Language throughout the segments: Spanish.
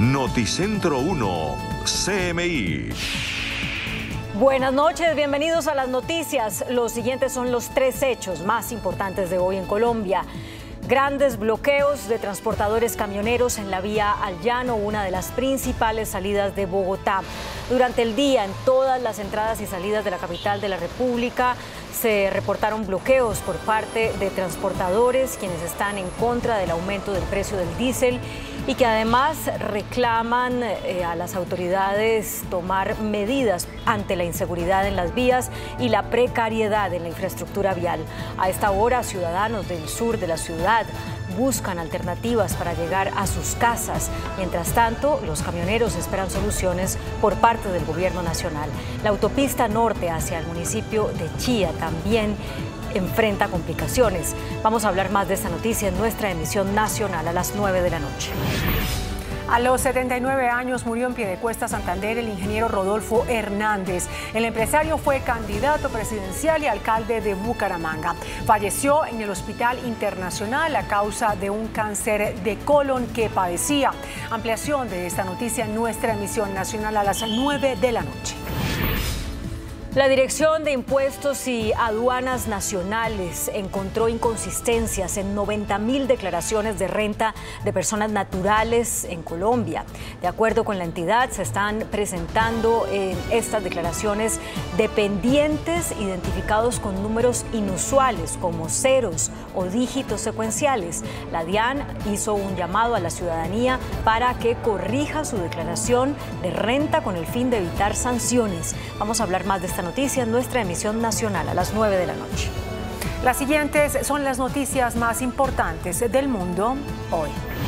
Noticentro 1, CMI. Buenas noches, bienvenidos a las noticias. Los siguientes son los 3 hechos más importantes de hoy en Colombia. Grandes bloqueos de transportadores camioneros en la vía al Llano, una de las principales salidas de Bogotá. Durante el día, en todas las entradas y salidas de la capital de la República, se reportaron bloqueos por parte de transportadores, quienes están en contra del aumento del precio del diésel y que además reclaman a las autoridades tomar medidas ante la inseguridad en las vías y la precariedad en la infraestructura vial. A esta hora, ciudadanos del sur de la ciudad buscan alternativas para llegar a sus casas. Mientras tanto, los camioneros esperan soluciones por parte del gobierno nacional. La autopista norte hacia el municipio de Chía también enfrenta complicaciones. Vamos a hablar más de esta noticia en nuestra emisión nacional a las 9 de la noche. A los 79 años murió en Piedecuesta, Santander, el ingeniero Rodolfo Hernández. El empresario fue candidato presidencial y alcalde de Bucaramanga. Falleció en el Hospital Internacional a causa de un cáncer de colon que padecía. Ampliación de esta noticia en nuestra emisión nacional a las 9 de la noche. La Dirección de Impuestos y Aduanas Nacionales encontró inconsistencias en 90.000 declaraciones de renta de personas naturales en Colombia. De acuerdo con la entidad, se están presentando en estas declaraciones dependientes identificados con números inusuales como ceros o dígitos secuenciales. La DIAN hizo un llamado a la ciudadanía para que corrija su declaración de renta con el fin de evitar sanciones. Vamos a hablar más de esta noticia en nuestra emisión nacional a las 9 de la noche. Las siguientes son las noticias más importantes del mundo hoy.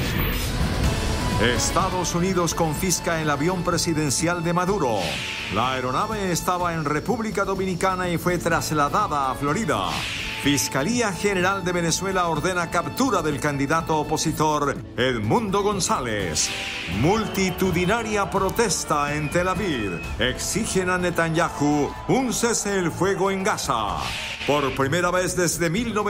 Estados Unidos confisca el avión presidencial de Maduro. La aeronave estaba en República Dominicana y fue trasladada a Florida. Fiscalía General de Venezuela ordena captura del candidato opositor Edmundo González. Multitudinaria protesta en Tel Aviv. Exigen a Netanyahu un cese el fuego en Gaza. Por primera vez desde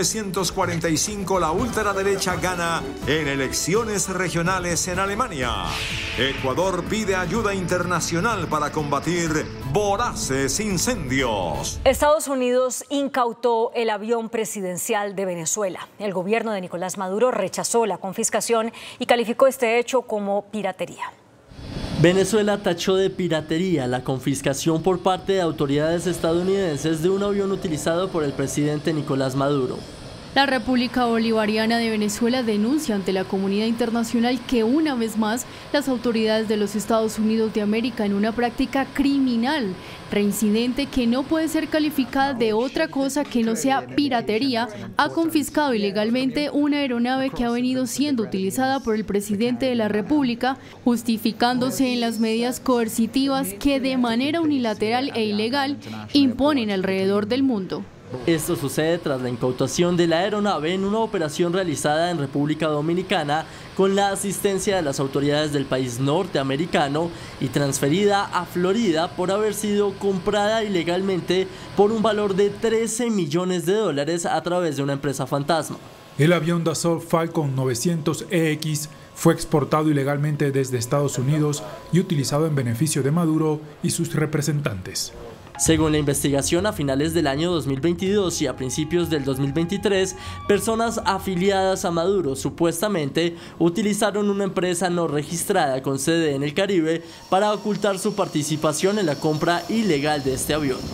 1945, la ultraderecha gana en elecciones regionales en Alemania. Ecuador pide ayuda internacional para combatir voraces incendios. Estados Unidos incautó el avión presidencial de Venezuela. El gobierno de Nicolás Maduro rechazó la confiscación y calificó este hecho como piratería. Venezuela tachó de piratería la confiscación por parte de autoridades estadounidenses de un avión utilizado por el presidente Nicolás Maduro. La República Bolivariana de Venezuela denuncia ante la comunidad internacional que una vez más las autoridades de los Estados Unidos de América, en una práctica criminal, reincidente que no puede ser calificada de otra cosa que no sea piratería, ha confiscado ilegalmente una aeronave que ha venido siendo utilizada por el presidente de la República, justificándose en las medidas coercitivas que de manera unilateral e ilegal imponen alrededor del mundo. Esto sucede tras la incautación de la aeronave en una operación realizada en República Dominicana con la asistencia de las autoridades del país norteamericano y transferida a Florida por haber sido comprada ilegalmente por un valor de $13 millones a través de una empresa fantasma. El avión Dassault Falcon 900EX fue exportado ilegalmente desde Estados Unidos y utilizado en beneficio de Maduro y sus representantes. Según la investigación, a finales del año 2022 y a principios del 2023, personas afiliadas a Maduro supuestamente utilizaron una empresa no registrada con sede en el Caribe para ocultar su participación en la compra ilegal de este avión.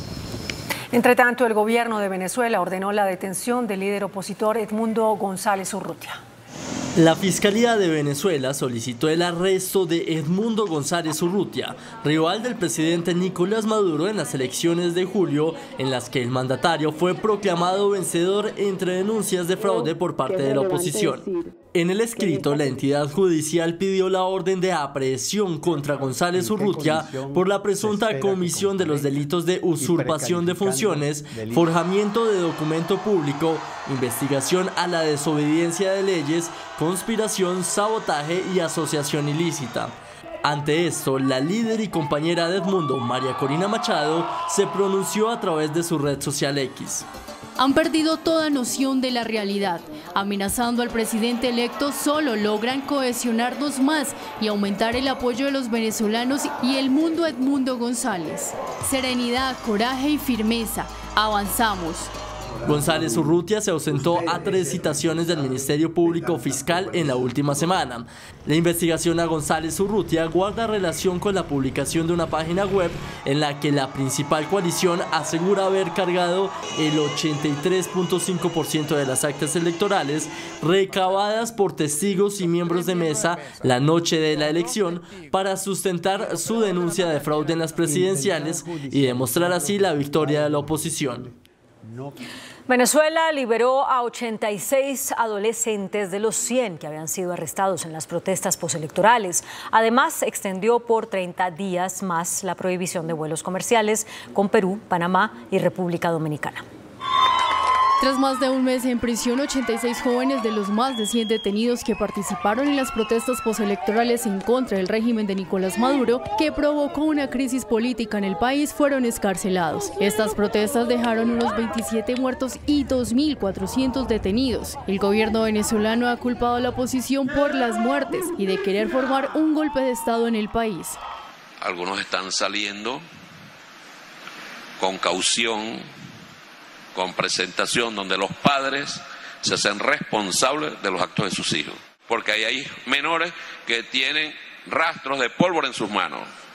Entre tanto, el gobierno de Venezuela ordenó la detención del líder opositor Edmundo González Urrutia. La Fiscalía de Venezuela solicitó el arresto de Edmundo González Urrutia, rival del presidente Nicolás Maduro en las elecciones de julio, en las que el mandatario fue proclamado vencedor entre denuncias de fraude por parte de la oposición. En el escrito, la entidad judicial pidió la orden de aprehensión contra González Urrutia por la presunta comisión de los delitos de usurpación de funciones, forjamiento de documento público, investigación a la desobediencia de leyes, conspiración, sabotaje y asociación ilícita. Ante esto, la líder y compañera de Edmundo, María Corina Machado, se pronunció a través de su red social X. Han perdido toda noción de la realidad. Amenazando al presidente electo solo logran cohesionarnos más y aumentar el apoyo de los venezolanos y el mundo. Edmundo González. Serenidad, coraje y firmeza. Avanzamos. González Urrutia se ausentó a 3 citaciones del Ministerio Público Fiscal en la última semana. La investigación a González Urrutia guarda relación con la publicación de una página web en la que la principal coalición asegura haber cargado el 83.5% de las actas electorales recabadas por testigos y miembros de mesa la noche de la elección para sustentar su denuncia de fraude en las presidenciales y demostrar así la victoria de la oposición. Venezuela liberó a 86 adolescentes de los 100 que habían sido arrestados en las protestas postelectorales. Además, extendió por 30 días más la prohibición de vuelos comerciales con Perú, Panamá y República Dominicana. Tras más de un mes en prisión, 86 jóvenes de los más de 100 detenidos que participaron en las protestas postelectorales en contra del régimen de Nicolás Maduro, que provocó una crisis política en el país, fueron excarcelados. Estas protestas dejaron unos 27 muertos y 2.400 detenidos. El gobierno venezolano ha culpado a la oposición por las muertes y de querer formar un golpe de Estado en el país. Algunos están saliendo con caución, con presentación, donde los padres se hacen responsables de los actos de sus hijos. Porque ahí hay menores que tienen rastros de pólvora en sus manos.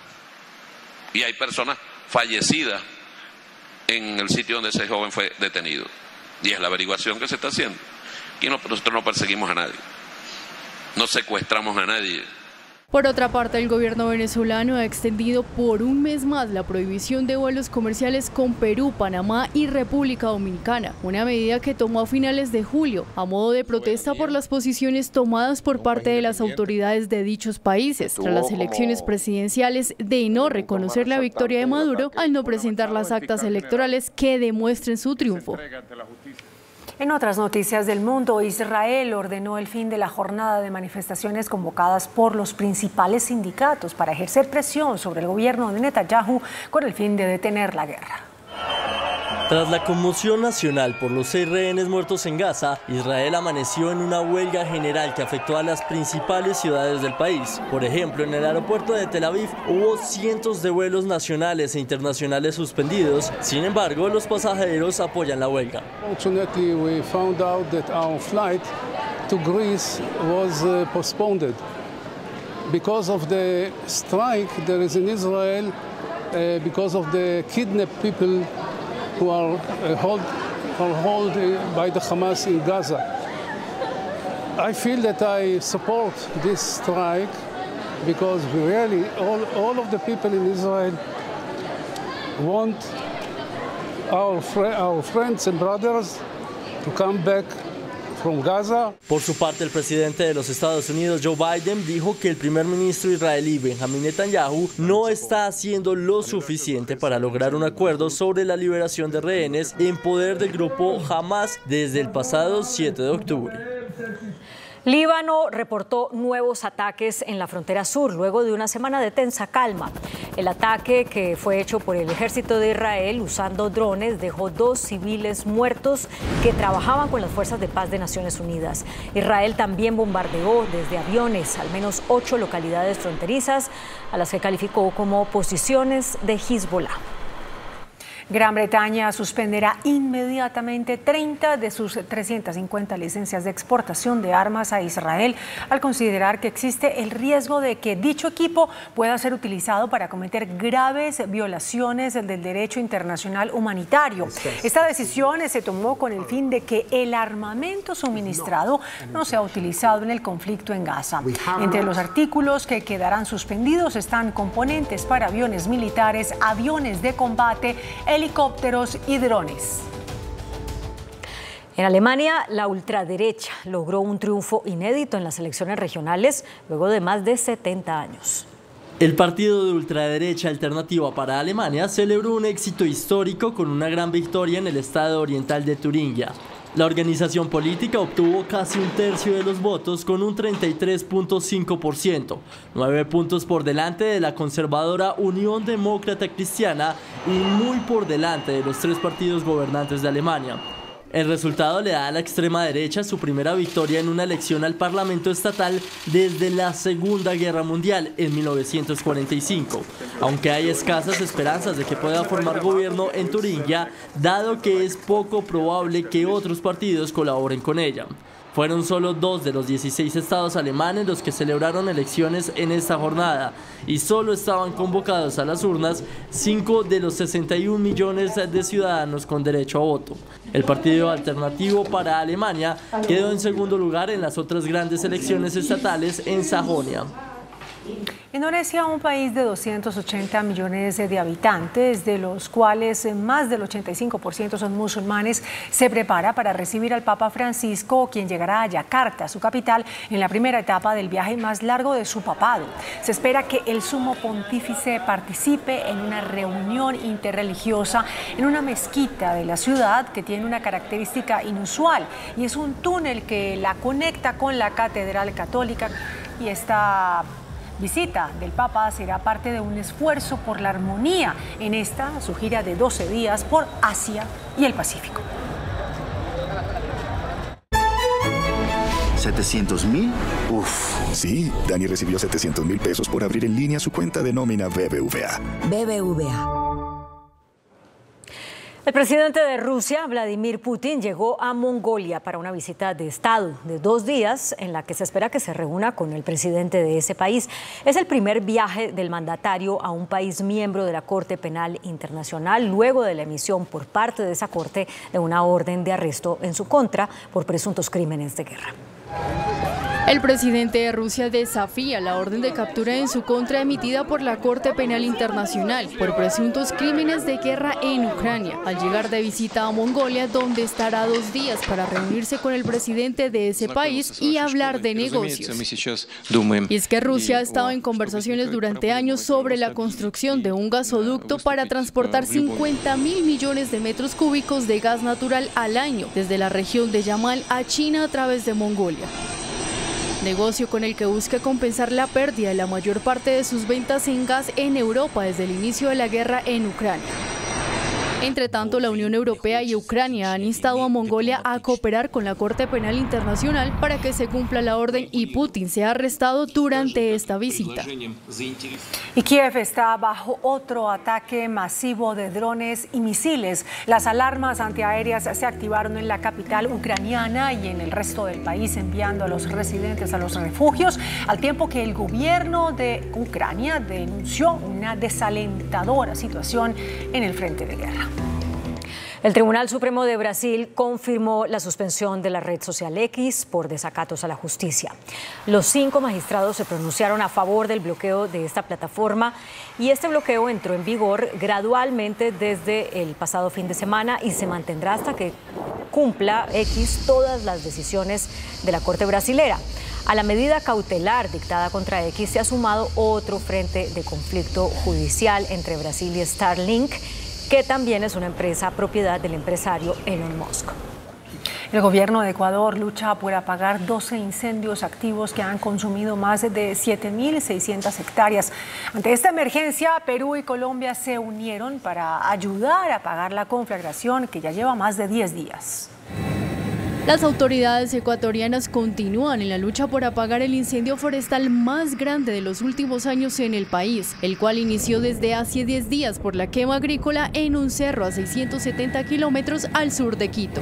Y hay personas fallecidas en el sitio donde ese joven fue detenido. Y es la averiguación que se está haciendo. Y nosotros no perseguimos a nadie. No secuestramos a nadie. Por otra parte, el gobierno venezolano ha extendido por un mes más la prohibición de vuelos comerciales con Perú, Panamá y República Dominicana, una medida que tomó a finales de julio a modo de protesta por las posiciones tomadas por parte de las autoridades de dichos países tras las elecciones presidenciales de no reconocer la victoria de Maduro al no presentar las actas electorales que demuestren su triunfo. En otras noticias del mundo, Israel ordenó el fin de la jornada de manifestaciones convocadas por los principales sindicatos para ejercer presión sobre el gobierno de Netanyahu con el fin de detener la guerra. Tras la conmoción nacional por los 6 rehenes muertos en Gaza, Israel amaneció en una huelga general que afectó a las principales ciudades del país. Por ejemplo, en el aeropuerto de Tel Aviv hubo cientos de vuelos nacionales e internacionales suspendidos. Sin embargo, los pasajeros apoyan la huelga. Fortunately, we found out that our flight to Greece was postponed. Because of the strike there is in Israel, because of the kidnapped people who are held by the Hamas in Gaza. I feel that I support this strike because really all of the people in Israel want our friends and brothers to come back from Gaza. Por su parte, el presidente de los Estados Unidos, Joe Biden, dijo que el primer ministro israelí Benjamin Netanyahu no está haciendo lo suficiente para lograr un acuerdo sobre la liberación de rehenes en poder del grupo Hamas desde el pasado 7 de octubre. Líbano reportó nuevos ataques en la frontera sur luego de una semana de tensa calma. El ataque, que fue hecho por el ejército de Israel usando drones, dejó 2 civiles muertos que trabajaban con las fuerzas de paz de Naciones Unidas. Israel también bombardeó desde aviones al menos 8 localidades fronterizas, a las que calificó como posiciones de Hezbollah. Gran Bretaña suspenderá inmediatamente 30 de sus 350 licencias de exportación de armas a Israel al considerar que existe el riesgo de que dicho equipo pueda ser utilizado para cometer graves violaciones del derecho internacional humanitario. Esta decisión se tomó con el fin de que el armamento suministrado no sea utilizado en el conflicto en Gaza. Entre los artículos que quedarán suspendidos están componentes para aviones militares, aviones de combate, helicópteros y drones. En Alemania, la ultraderecha logró un triunfo inédito en las elecciones regionales luego de más de 70 años. El partido de ultraderecha Alternativa para Alemania celebró un éxito histórico con una gran victoria en el estado oriental de Turingia. La organización política obtuvo casi un tercio de los votos con un 33.5%, 9 puntos por delante de la conservadora Unión Demócrata Cristiana y muy por delante de los 3 partidos gobernantes de Alemania. El resultado le da a la extrema derecha su primera victoria en una elección al Parlamento estatal desde la Segunda Guerra Mundial en 1945, aunque hay escasas esperanzas de que pueda formar gobierno en Turingia, dado que es poco probable que otros partidos colaboren con ella. Fueron solo 2 de los 16 estados alemanes los que celebraron elecciones en esta jornada y solo estaban convocados a las urnas 5 de los 61 millones de ciudadanos con derecho a voto. El Partido Alternativo para Alemania quedó en segundo lugar en las otras grandes elecciones estatales en Sajonia. Indonesia, un país de 280 millones de habitantes, de los cuales más del 85% son musulmanes, se prepara para recibir al Papa Francisco, quien llegará a Yakarta, su capital, en la primera etapa del viaje más largo de su papado. Se espera que el sumo pontífice participe en una reunión interreligiosa en una mezquita de la ciudad que tiene una característica inusual y es un túnel que la conecta con la Catedral Católica, y esta visita del Papa será parte de un esfuerzo por la armonía en su gira de 12 días por Asia y el Pacífico. ¿700,000? Uf, sí, Dani recibió 700,000 pesos por abrir en línea su cuenta de nómina BBVA. BBVA. El presidente de Rusia, Vladimir Putin, llegó a Mongolia para una visita de Estado de 2 días en la que se espera que se reúna con el presidente de ese país. Es el primer viaje del mandatario a un país miembro de la Corte Penal Internacional luego de la emisión por parte de esa corte de una orden de arresto en su contra por presuntos crímenes de guerra. El presidente de Rusia desafía la orden de captura en su contra emitida por la Corte Penal Internacional por presuntos crímenes de guerra en Ucrania, al llegar de visita a Mongolia, donde estará 2 días para reunirse con el presidente de ese país y hablar de negocios. Y es que Rusia ha estado en conversaciones durante años sobre la construcción de un gasoducto para transportar 50.000 millones de metros cúbicos de gas natural al año desde la región de Yamal a China a través de Mongolia. Negocio con el que busca compensar la pérdida de la mayor parte de sus ventas en gas en Europa desde el inicio de la guerra en Ucrania. Entre tanto, la Unión Europea y Ucrania han instado a Mongolia a cooperar con la Corte Penal Internacional para que se cumpla la orden y Putin sea arrestado durante esta visita. Y Kiev está bajo otro ataque masivo de drones y misiles. Las alarmas antiaéreas se activaron en la capital ucraniana y en el resto del país, enviando a los residentes a los refugios, al tiempo que el gobierno de Ucrania denunció una desalentadora situación en el frente de guerra. El Tribunal Supremo de Brasil confirmó la suspensión de la red social X por desacatos a la justicia. Los 5 magistrados se pronunciaron a favor del bloqueo de esta plataforma y este bloqueo entró en vigor gradualmente desde el pasado fin de semana y se mantendrá hasta que cumpla X todas las decisiones de la Corte brasilera. A la medida cautelar dictada contra X se ha sumado otro frente de conflicto judicial entre Brasil y Starlink, que también es una empresa propiedad del empresario Elon Musk. El gobierno de Ecuador lucha por apagar 12 incendios activos que han consumido más de 7.600 hectáreas. Ante esta emergencia, Perú y Colombia se unieron para ayudar a apagar la conflagración que ya lleva más de 10 días. Las autoridades ecuatorianas continúan en la lucha por apagar el incendio forestal más grande de los últimos años en el país, el cual inició desde hace 10 días por la quema agrícola en un cerro a 670 kilómetros al sur de Quito.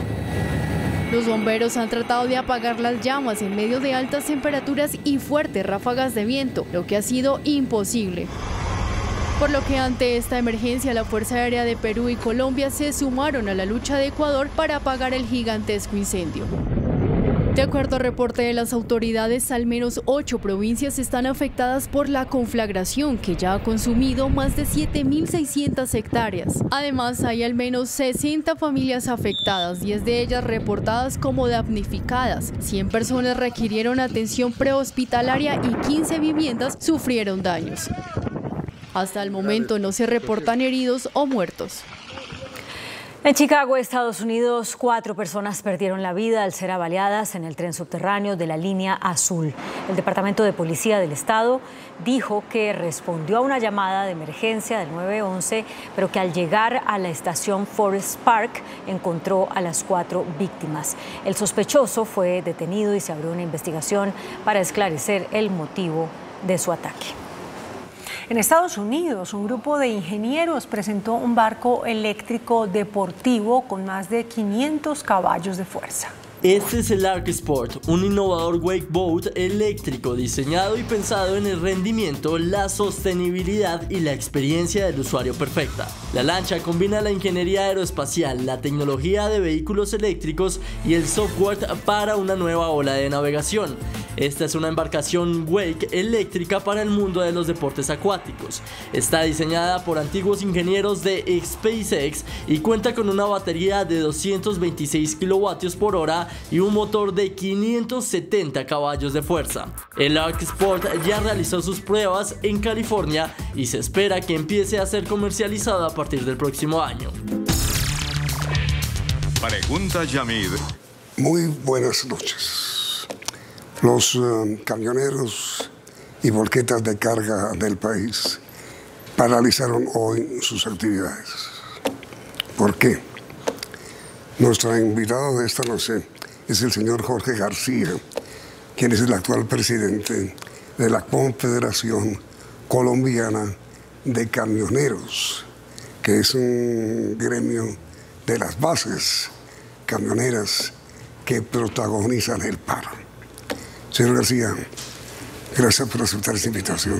Los bomberos han tratado de apagar las llamas en medio de altas temperaturas y fuertes ráfagas de viento, lo que ha sido imposible. Por lo que ante esta emergencia, la Fuerza Aérea de Perú y Colombia se sumaron a la lucha de Ecuador para apagar el gigantesco incendio. De acuerdo al reporte de las autoridades, al menos 8 provincias están afectadas por la conflagración, que ya ha consumido más de 7.600 hectáreas. Además, hay al menos 60 familias afectadas, 10 de ellas reportadas como damnificadas. 100 personas requirieron atención prehospitalaria y 15 viviendas sufrieron daños. Hasta el momento no se reportan heridos o muertos. En Chicago, Estados Unidos, 4 personas perdieron la vida al ser avaliadas en el tren subterráneo de la Línea Azul. El Departamento de Policía del Estado dijo que respondió a una llamada de emergencia del 911, pero que al llegar a la estación Forest Park encontró a las 4 víctimas. El sospechoso fue detenido y se abrió una investigación para esclarecer el motivo de su ataque. En Estados Unidos, un grupo de ingenieros presentó un barco eléctrico deportivo con más de 500 caballos de fuerza. Este es el Ark Sport, un innovador wakeboard eléctrico diseñado y pensado en el rendimiento, la sostenibilidad y la experiencia del usuario perfecta. La lancha combina la ingeniería aeroespacial, la tecnología de vehículos eléctricos y el software para una nueva ola de navegación. Esta es una embarcación wake eléctrica para el mundo de los deportes acuáticos. Está diseñada por antiguos ingenieros de SpaceX y cuenta con una batería de 226 kWh y un motor de 570 caballos de fuerza. El Ark Sport ya realizó sus pruebas en California y se espera que empiece a ser comercializado a partir del próximo año. Pregunta Yamid. Muy buenas noches. Los camioneros y volquetas de carga del país paralizaron hoy sus actividades. ¿Por qué? Nuestro invitado de esta noche es el señor Jorge García, quien es el actual presidente de la Confederación Colombiana de Camioneros, que es un gremio de las bases camioneras que protagonizan el paro. Señor García, gracias por aceptar esta invitación.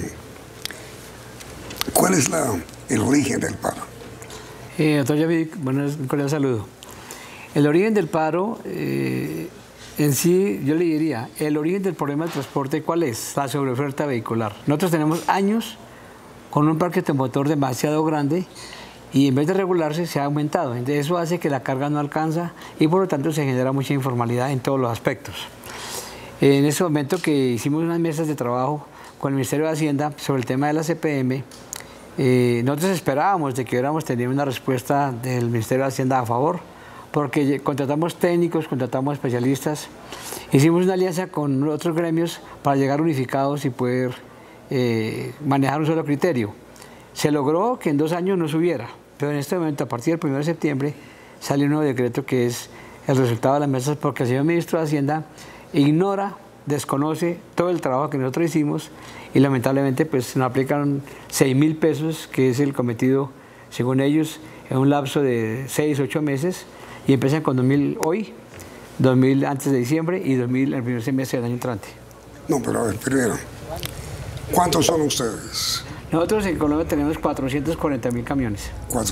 ¿Cuál es el origen del paro? Doctor Yamid, un cordial saludo. El origen del paro, en sí, yo le diría, el origen del problema del transporte, ¿cuál es? La sobreoferta vehicular. Nosotros tenemos años con un parque automotor demasiado grande y en vez de regularse se ha aumentado. Entonces eso hace que la carga no alcanza y por lo tanto se genera mucha informalidad en todos los aspectos. En ese momento que hicimos unas mesas de trabajo con el Ministerio de Hacienda sobre el tema de la CPM, nosotros esperábamos de que hubiéramos tenido una respuesta del Ministerio de Hacienda a favor, porque contratamos técnicos, contratamos especialistas, hicimos una alianza con otros gremios para llegar unificados y poder manejar un solo criterio. Se logró que en 2 años no subiera, pero en este momento, a partir del 1 de septiembre, sale un nuevo decreto que es el resultado de las mesas, porque el señor Ministro de Hacienda ignora, desconoce todo el trabajo que nosotros hicimos y lamentablemente pues nos aplican 6.000 pesos, que es el cometido, según ellos, en un lapso de 6, 8 meses, y empiezan con 2.000 hoy, 2.000 antes de diciembre y 2.000 el primer semestre del año entrante. No, pero a ver, primero, ¿cuántos son ustedes? Nosotros en Colombia tenemos 440.000 camiones.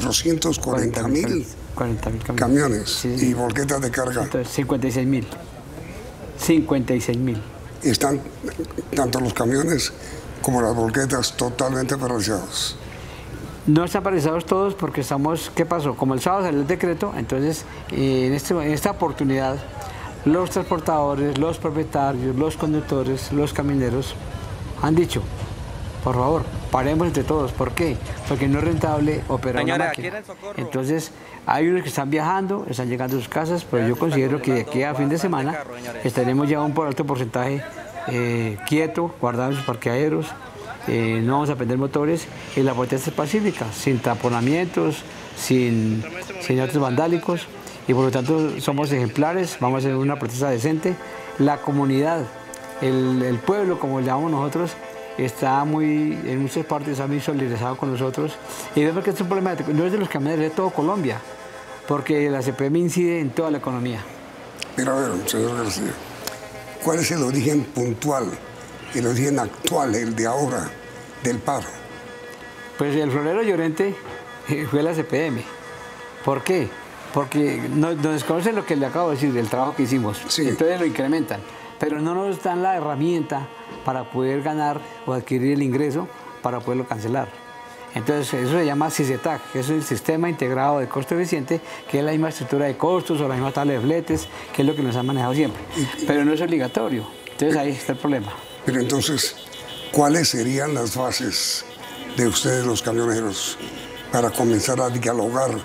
440.000 camiones. Sí. ¿Y volquetas de carga? 56.000. 56.000. ¿Están tanto los camiones como las volquetas totalmente paralizados? No están paralizados todos porque estamos, ¿qué pasó? Como el sábado salió el decreto, entonces en esta oportunidad los transportadores, los propietarios, los conductores, los camioneros han dicho, por favor, paremos entre todos. ¿Por qué? Porque no es rentable operar una máquina. Entonces, hay unos que están viajando, están llegando a sus casas, pero yo considero que de aquí a fin de semana estaremos ya un alto porcentaje quieto, guardado en sus parqueaderos, no vamos a prender motores y la protesta es pacífica, sin taponamientos, sin actos vandálicos y por lo tanto somos ejemplares, vamos a hacer una protesta decente. La comunidad, el pueblo, como le llamamos nosotros, está en muchas partes está muy solidarizado con nosotros y vemos que es un problema no es de los camioneros, es de todo Colombia, porque la CPM incide en toda la economía. Pero a ver, señor García, ¿cuál es el origen puntual, el origen actual, el de ahora, del paro? Pues el florero Llorente fue la CPM. ¿Por qué? Porque nos desconocen lo que le acabo de decir, del trabajo que hicimos, sí. Entonces lo incrementan, pero no nos dan la herramienta para poder ganar o adquirir el ingreso para poderlo cancelar. Entonces eso se llama SISETAC, que es el Sistema Integrado de Costo Eficiente, que es la misma estructura de costos o la misma tabla de fletes, que es lo que nos han manejado siempre, pero no es obligatorio. Entonces ahí está el problema. Pero entonces, ¿cuáles serían las bases de ustedes los camioneros para comenzar a dialogar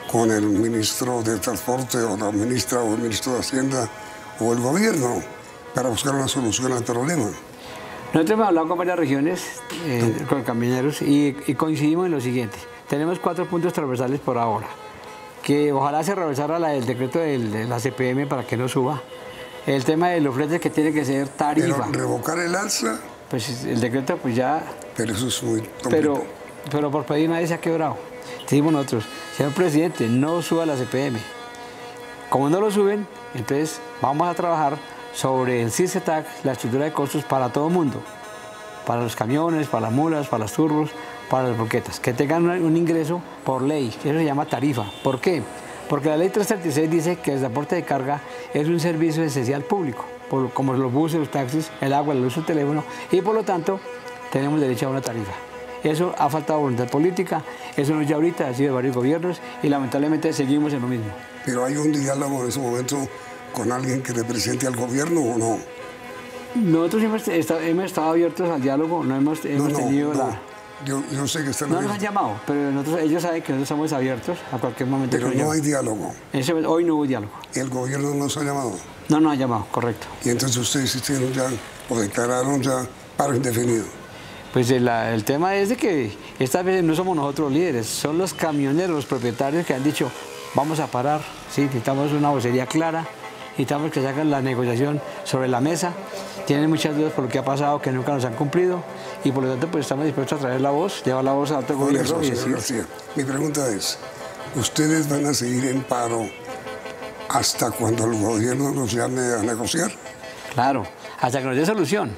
con el ministro de Transporte o la ministra o el ministro de Hacienda o el gobierno para buscar una solución al problema. Nosotros hemos hablado con varias regiones, con camioneros, y coincidimos en lo siguiente. Tenemos 4 puntos transversales por ahora, que ojalá se reversara el decreto de la CPM para que no suba. El tema de los fletes que tiene que ser tarifa. Pero revocar el alza. Pues el decreto pues ya... Pero eso es muy complicado. Pero por pedir nadie se ha quebrado. Decimos nosotros, señor presidente, no suba la CPM. Como no lo suben, entonces vamos a trabajar sobre el CIRCETAC, la estructura de costos para todo el mundo. Para los camiones, para las mulas, para las turbos, para las volquetas. Que tengan un ingreso por ley, eso se llama tarifa. ¿Por qué? Porque la ley 336 dice que el transporte de carga es un servicio esencial público, como los buses, los taxis, el agua, el uso del teléfono, y por lo tanto tenemos derecho a una tarifa. Eso ha faltado voluntad política, eso no es ya ahorita, ha sido de varios gobiernos y lamentablemente seguimos en lo mismo. ¿Pero hay un diálogo en ese momento con alguien que represente al gobierno o no? Nosotros hemos estado abiertos al diálogo, no hemos tenido la... Yo sé que están... No nos han llamado, pero ellos saben que nosotros estamos abiertos a cualquier momento. Pero no hay diálogo. Hoy no hubo diálogo. ¿El gobierno nos ha llamado? No nos ha llamado, correcto. ¿Y entonces ustedes hicieron ya, o declararon ya paro indefinido? Pues el tema es de que esta vez no somos nosotros los líderes, son los camioneros, los propietarios que han dicho, vamos a parar, ¿sí? Necesitamos una vocería clara, necesitamos que saquen la negociación sobre la mesa, tienen muchas dudas por lo que ha pasado, que nunca nos han cumplido, y por lo tanto pues estamos dispuestos a traer la voz, llevar la voz a otro gobierno. García, mi pregunta es, ¿ustedes van a seguir en paro hasta cuando el gobierno nos llame a negociar? Claro, hasta que nos dé solución.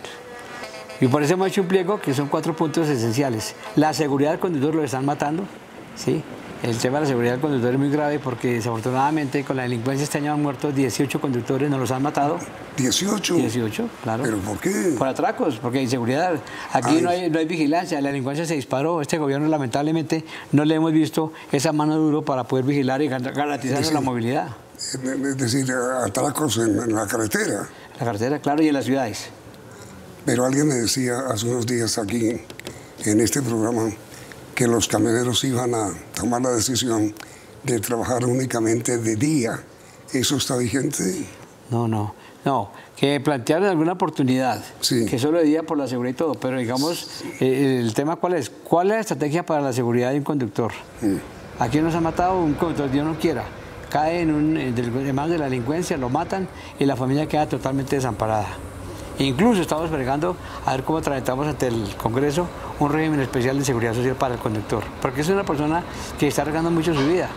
Y por eso hemos hecho un pliego que son 4 puntos esenciales. La seguridad del conductor lo están matando, ¿sí? El tema de la seguridad del conductor es muy grave porque desafortunadamente con la delincuencia este año han muerto 18 conductores, nos los han matado. ¿18? 18, claro. ¿Pero por qué? Por atracos, porque hay inseguridad. Aquí no hay vigilancia, la delincuencia se disparó. Este gobierno lamentablemente no le hemos visto esa mano duro para poder vigilar y garantizar la movilidad. Es decir, atracos en la carretera. La carretera, claro, y en las ciudades. Pero alguien me decía hace unos días aquí, en este programa, que los camioneros iban a tomar la decisión de trabajar únicamente de día. ¿Eso está vigente? No, que plantearon alguna oportunidad, sí, que solo de día por la seguridad y todo, pero digamos, el tema ¿cuál es? ¿Cuál es la estrategia para la seguridad de un conductor? Aquí nos ha matado un conductor, Dios no quiera, cae en manos de la delincuencia, lo matan y la familia queda totalmente desamparada. Incluso estamos bregando a ver cómo tramitamos ante el Congreso un régimen especial de seguridad social para el conductor, porque es una persona que está arriesgando mucho su vida.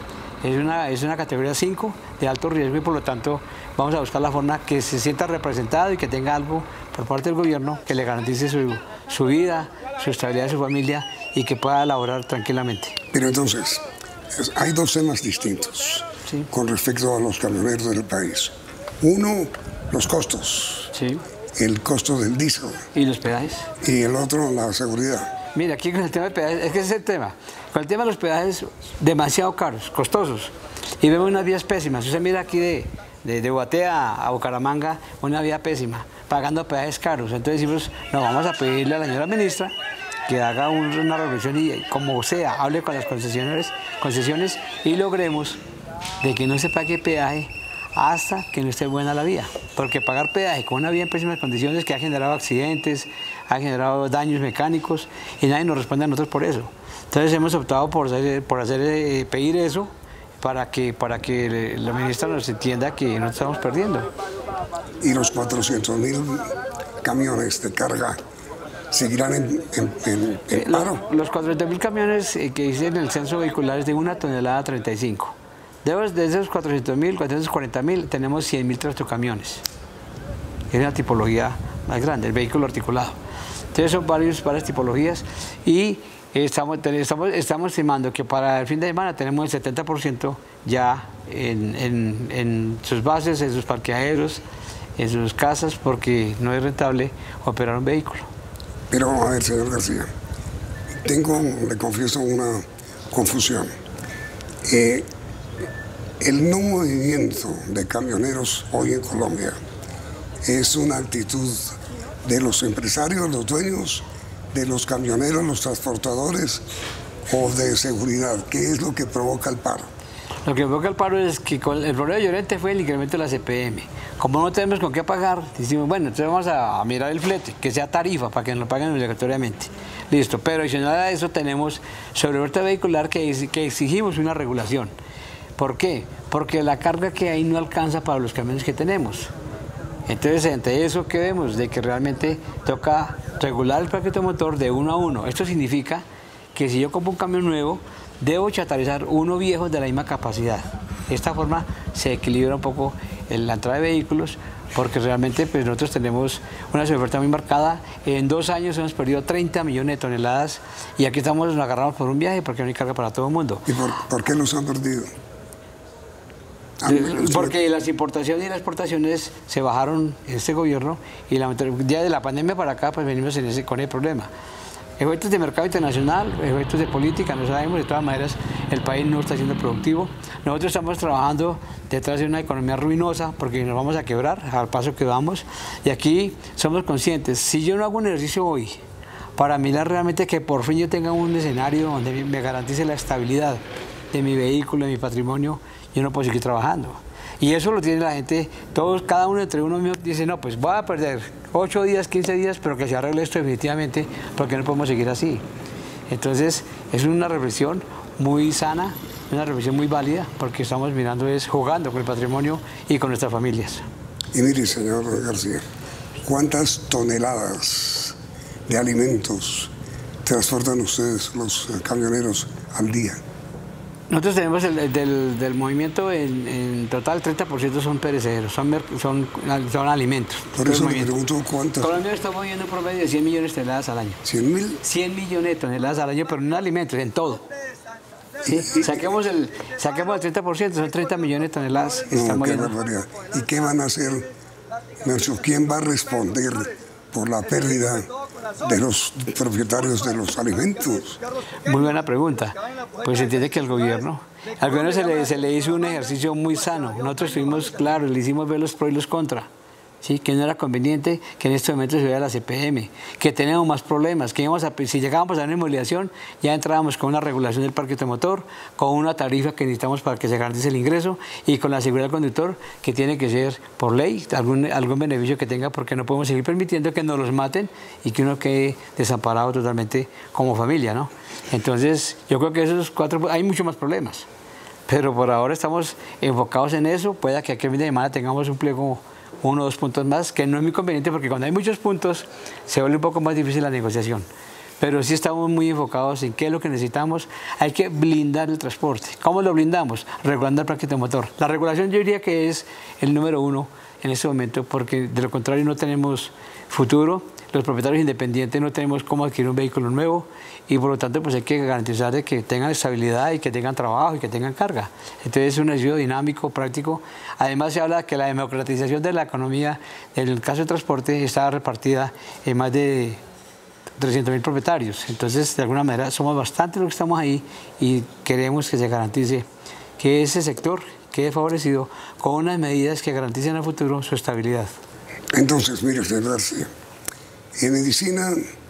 Es una categoría 5 de alto riesgo y por lo tanto vamos a buscar la forma que se sienta representado y que tenga algo por parte del gobierno que le garantice su vida, su estabilidad de su familia y que pueda laborar tranquilamente. Pero entonces, hay 2 temas distintos, sí, con respecto a los camioneros del país. Uno, los costos. Sí. El costo del diésel. ¿Y los peajes? Y el otro, la seguridad. Mira, aquí con el tema de peajes, es que ese es el tema. Con el tema de los peajes, demasiado caros, costosos. Y vemos unas vías pésimas. Usted mira aquí de Guate a Bucaramanga, una vía pésima, pagando peajes caros. Entonces decimos, no, vamos a pedirle a la señora ministra que haga una revolución y como sea, hable con las concesiones y logremos de que no se pague peaje hasta que no esté buena la vía, porque pagar peaje con una vía en pésimas condiciones que ha generado accidentes, ha generado daños mecánicos y nadie nos responde a nosotros por eso. Entonces hemos optado por pedir eso para que la ministra nos entienda que no estamos perdiendo. ¿Y los 400.000 camiones de carga seguirán en paro? Los 400.000 camiones que dicen el censo vehicular es de 1,35 toneladas. De esos 400.000, 440.000, tenemos 100.000 tractocamiones. Es una tipología más grande, el vehículo articulado. Entonces son varias tipologías y estamos estimando que para el fin de semana tenemos el 70% ya en sus bases, en sus parqueaderos, en sus casas, porque no es rentable operar un vehículo. Pero a ver, señor García, le confieso una confusión. El no movimiento de camioneros hoy en Colombia es una actitud de los empresarios, los dueños, de los camioneros, los transportadores o de seguridad. ¿Qué es lo que provoca el paro? Lo que provoca el paro es que con el problema de Llorente fue el incremento de la CPM. Como no tenemos con qué pagar, decimos, bueno, entonces vamos a mirar el flete, que sea tarifa para que nos lo paguen obligatoriamente. Listo, pero adicional a eso tenemos sobre oferta vehicular que exigimos una regulación. ¿Por qué? Porque la carga que hay no alcanza para los camiones que tenemos. Entonces, entre eso, ¿qué vemos? De que realmente toca regular el parque automotor de 1 a 1. Esto significa que si yo compro un camión nuevo, debo chatarizar uno viejo de la misma capacidad. De esta forma se equilibra un poco la entrada de vehículos, porque realmente pues, nosotros tenemos una oferta muy marcada. En 2 años hemos perdido 30 millones de toneladas y aquí nos agarramos por un viaje porque no hay carga para todo el mundo. ¿Y por qué los han perdido? Porque las importaciones y las exportaciones se bajaron en este gobierno y ya de la pandemia para acá pues venimos con ese problema. Efectos de mercado internacional, efectos de política, no sabemos, de todas maneras el país no está siendo productivo. Nosotros estamos trabajando detrás de una economía ruinosa porque nos vamos a quebrar al paso que vamos y aquí somos conscientes, si yo no hago un ejercicio hoy para mirar realmente que por fin yo tenga un escenario donde me garantice la estabilidad de mi vehículo, de mi patrimonio, yo no puedo seguir trabajando. Y eso lo tiene la gente, cada uno entre uno mismo dice, no, pues voy a perder 8 días, 15 días, pero que se arregle esto definitivamente, porque no podemos seguir así. Entonces, es una reflexión muy sana, una reflexión muy válida, porque estamos jugando con el patrimonio y con nuestras familias. Y mire, señor García, ¿cuántas toneladas de alimentos transportan ustedes, los camioneros, al día? Nosotros tenemos del movimiento en total 30% son perecederos, son alimentos. Por eso le pregunto cuántas. Colombia está moviendo un promedio de 100 millones de toneladas al año. ¿100.000? 100 millones de toneladas al año, pero no en alimentos, en todo. ¿Sí? Saquemos el 30%, son 30 millones de toneladas que están moviendo. ¿Y qué van a hacer? ¿Quién va a responder por la pérdida de los propietarios de los alimentos? Muy buena pregunta. Pues se entiende que al gobierno se le hizo un ejercicio muy sano. Nosotros estuvimos claros, le hicimos ver los pros y los contras. ¿Sí? Que no era conveniente que en este momento se vea la CPM, que teníamos más problemas, que si llegábamos a una inmovilización, ya entrábamos con una regulación del parque automotor, con una tarifa que necesitamos para que se garantice el ingreso y con la seguridad del conductor, que tiene que ser por ley, algún beneficio que tenga, porque no podemos seguir permitiendo que nos los maten y que uno quede desamparado totalmente como familia, ¿no? Entonces, yo creo que esos 4, hay muchos más problemas, pero por ahora estamos enfocados en eso. Pueda que aquí a fin de semana tengamos un pliego 1 o 2 puntos más, que no es muy conveniente porque cuando hay muchos puntos se vuelve un poco más difícil la negociación. Pero sí estamos muy enfocados en qué es lo que necesitamos. Hay que blindar el transporte. ¿Cómo lo blindamos? Regulando el parque automotor. La regulación yo diría que es el número 1 en este momento, porque de lo contrario no tenemos futuro. Los propietarios independientes no tenemos cómo adquirir un vehículo nuevo y por lo tanto pues hay que garantizar de que tengan estabilidad y que tengan trabajo y que tengan carga. Entonces es un ejercicio dinámico, práctico. Además se habla que la democratización de la economía, en el caso del transporte, está repartida en más de 300.000 propietarios. Entonces de alguna manera somos bastante los que estamos ahí y queremos que se garantice que ese sector quede favorecido con unas medidas que garanticen a futuro su estabilidad. Entonces, mire usted, García, en medicina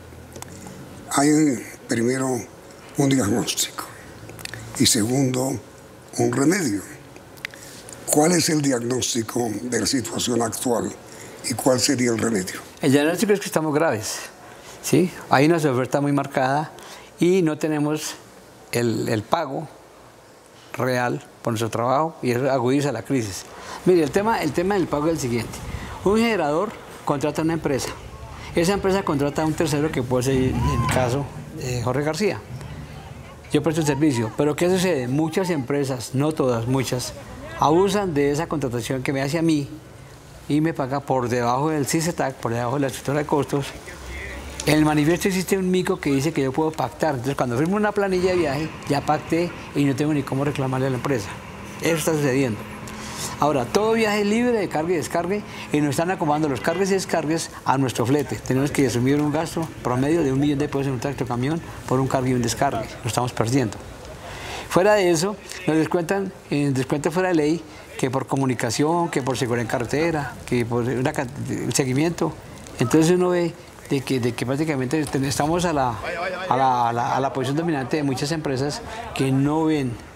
hay primero un diagnóstico y segundo un remedio. ¿Cuál es el diagnóstico de la situación actual y cuál sería el remedio? El diagnóstico es que estamos graves, ¿sí? Hay una oferta muy marcada y no tenemos el pago real por nuestro trabajo y eso agudiza la crisis. Mire, el tema del pago es el siguiente. Un generador contrata a una empresa. Esa empresa contrata a un tercero que puede ser, en el caso de Jorge García. Yo presto el servicio, pero ¿qué sucede? Muchas empresas, no todas, muchas, abusan de esa contratación que me hace a mí y me paga por debajo del CICETAC, por debajo de la estructura de costos. En el manifiesto existe un mico que dice que yo puedo pactar. Entonces, cuando firmo una planilla de viaje, ya pacté y no tengo ni cómo reclamarle a la empresa. Eso está sucediendo. Ahora, todo viaje es libre de carga y descargue y nos están acomodando los cargues y descargues a nuestro flete. Tenemos que asumir un gasto promedio de 1 millón de pesos en un tractocamión por un cargue y un descargue. Lo estamos perdiendo. Fuera de eso, nos descuentan en descuento fuera de ley que por comunicación, que por seguridad en carretera, que por un seguimiento. Entonces uno ve de que prácticamente estamos a la posición dominante de muchas empresas que no ven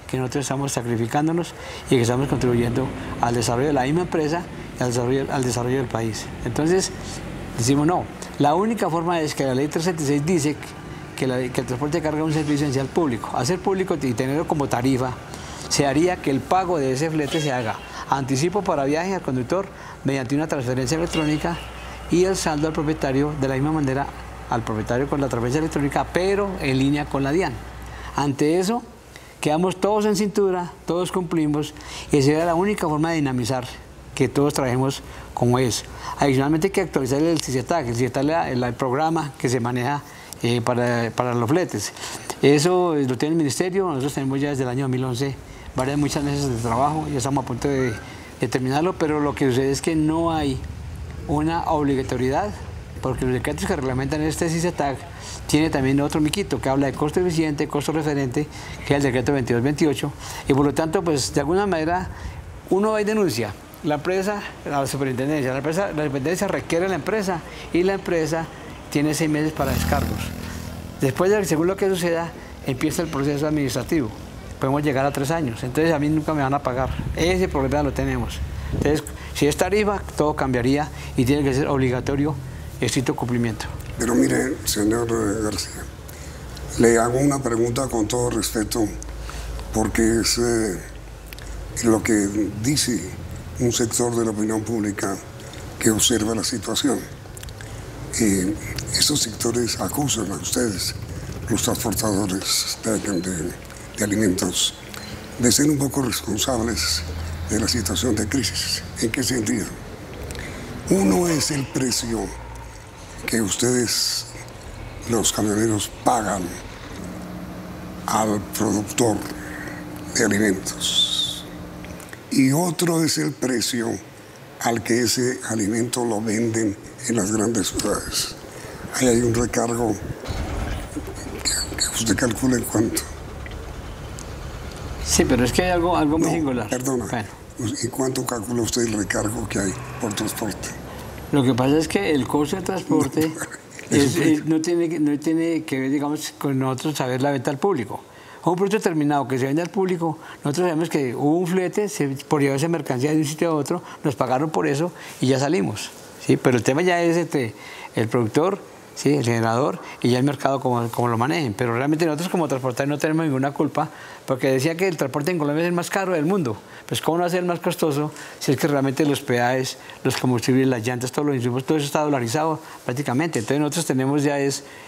que nosotros estamos sacrificándonos y que estamos contribuyendo al desarrollo de la misma empresa y al desarrollo del país. Entonces, decimos no, la única forma es que la ley 376 dice que el transporte de carga es un servicio esencial público. Hacer público y tenerlo como tarifa se haría que el pago de ese flete se haga anticipo para viaje al conductor mediante una transferencia electrónica y el saldo al propietario de la misma manera al propietario con la transferencia electrónica, pero en línea con la DIAN. Ante eso, quedamos todos en cintura, todos cumplimos y sería la única forma de dinamizar que todos trabajemos como es. Adicionalmente hay que actualizar el CICETAC. El CICETAC es el programa que se maneja para los fletes. Eso lo tiene el Ministerio, nosotros tenemos ya desde el año 2011 muchas meses de trabajo, ya estamos a punto de terminarlo, pero lo que sucede es que no hay una obligatoriedad, porque los decretos que reglamentan este CICETAC tiene también otro miquito que habla de costo eficiente, costo referente, que es el decreto 2228, y por lo tanto, pues de alguna manera, uno va y denuncia. La empresa, la superintendencia, la superintendencia requiere a la empresa y la empresa tiene 6 meses para descargos. Después, según lo que suceda, empieza el proceso administrativo. Podemos llegar a 3 años. Entonces, a mí nunca me van a pagar. Ese problema lo tenemos. Entonces, si es tarifa, todo cambiaría y tiene que ser obligatorio estricto cumplimiento. Pero mire, señor García, le hago una pregunta con todo respeto, porque es lo que dice un sector de la opinión pública que observa la situación. Estos sectores acusan a ustedes, los transportadores de alimentos, de ser un poco responsables de la situación de crisis. ¿En qué sentido? Uno es el precio que ustedes, los camioneros, pagan al productor de alimentos. Y otro es el precio al que ese alimento lo venden en las grandes ciudades. Ahí hay un recargo que usted calcule cuánto. Sí, pero es que hay algo muy singular. Perdona. Bueno. ¿Y cuánto calcula usted el recargo que hay por transporte? Lo que pasa es que el costo de transporte no tiene que ver, digamos, con nosotros saber la venta al público. Un producto terminado que se vende al público, nosotros sabemos que hubo un flete por llevarse mercancía de un sitio a otro, nos pagaron por eso y ya salimos. ¿Sí? Pero el tema ya es el productor, ¿sí? El generador y ya el mercado como lo manejen. Pero realmente nosotros como transportadores no tenemos ninguna culpa, porque decía que el transporte en Colombia es el más caro del mundo. Pues ¿cómo no va a ser el más costoso si es que realmente los peajes, los combustibles, las llantas, todos los insumos, todo eso está dolarizado prácticamente? Entonces nosotros tenemos ya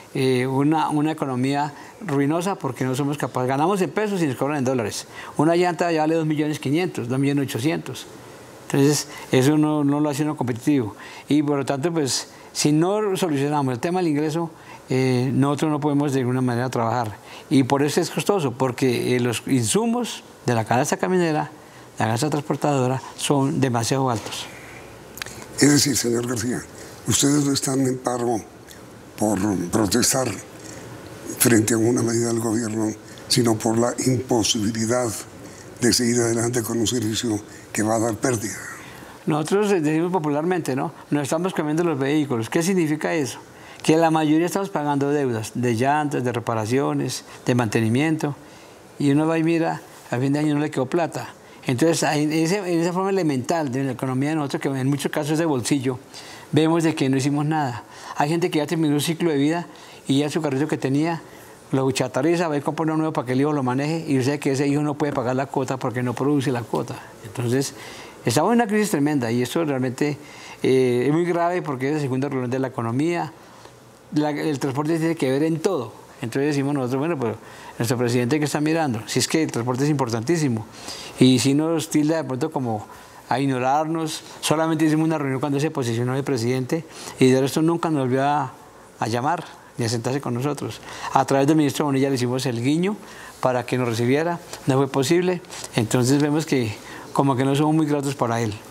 una economía ruinosa porque no somos capaces. Ganamos en pesos y nos cobran en dólares. Una llanta ya vale 2.500.000, 2.800.000. Entonces eso no lo hace uno competitivo. Y por lo tanto, pues si no solucionamos el tema del ingreso, nosotros no podemos de ninguna manera trabajar. Y por eso es costoso, porque los insumos de la canasta camionera, la canasta transportadora, son demasiado altos. Es decir, señor García, ustedes no están en paro por protestar frente a una medida del gobierno, sino por la imposibilidad de seguir adelante con un servicio que va a dar pérdida. Nosotros decimos popularmente, ¿no? Nos estamos cambiando los vehículos. ¿Qué significa eso? Que la mayoría estamos pagando deudas de llantas, de reparaciones, de mantenimiento, y uno va y mira, a fin de año no le quedó plata. Entonces, en esa forma elemental de la economía de nosotros, que en muchos casos es de bolsillo, vemos de que no hicimos nada. Hay gente que ya terminó un ciclo de vida y ya su carrito que tenía lo chatarriza, va a comprar uno nuevo para que el hijo lo maneje y dice que ese hijo no puede pagar la cuota porque no produce la cuota. Entonces, estamos en una crisis tremenda y esto realmente es muy grave porque es el segundo renglón de la economía. El transporte tiene que ver en todo. Entonces decimos nosotros, bueno, pues nuestro presidente que está mirando, si es que el transporte es importantísimo. Y si nos tilda de pronto como a ignorarnos, solamente hicimos una reunión cuando se posicionó el presidente y de resto nunca nos volvió a llamar ni a sentarse con nosotros. A través del ministro Bonilla le hicimos el guiño para que nos recibiera, no fue posible, entonces vemos que como que no somos muy gratos para él.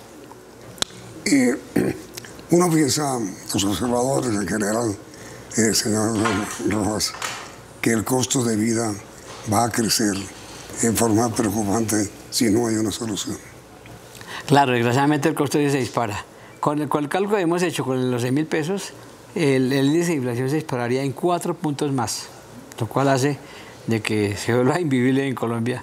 Uno piensa, los observadores en general, señor Rojas, que el costo de vida va a crecer en forma preocupante si no hay una solución. Claro, desgraciadamente el costo se dispara. Con el cálculo que hemos hecho con los 6.000 pesos, el índice de inflación se dispararía en 4 puntos más, lo cual hace de que se vuelva invivible en Colombia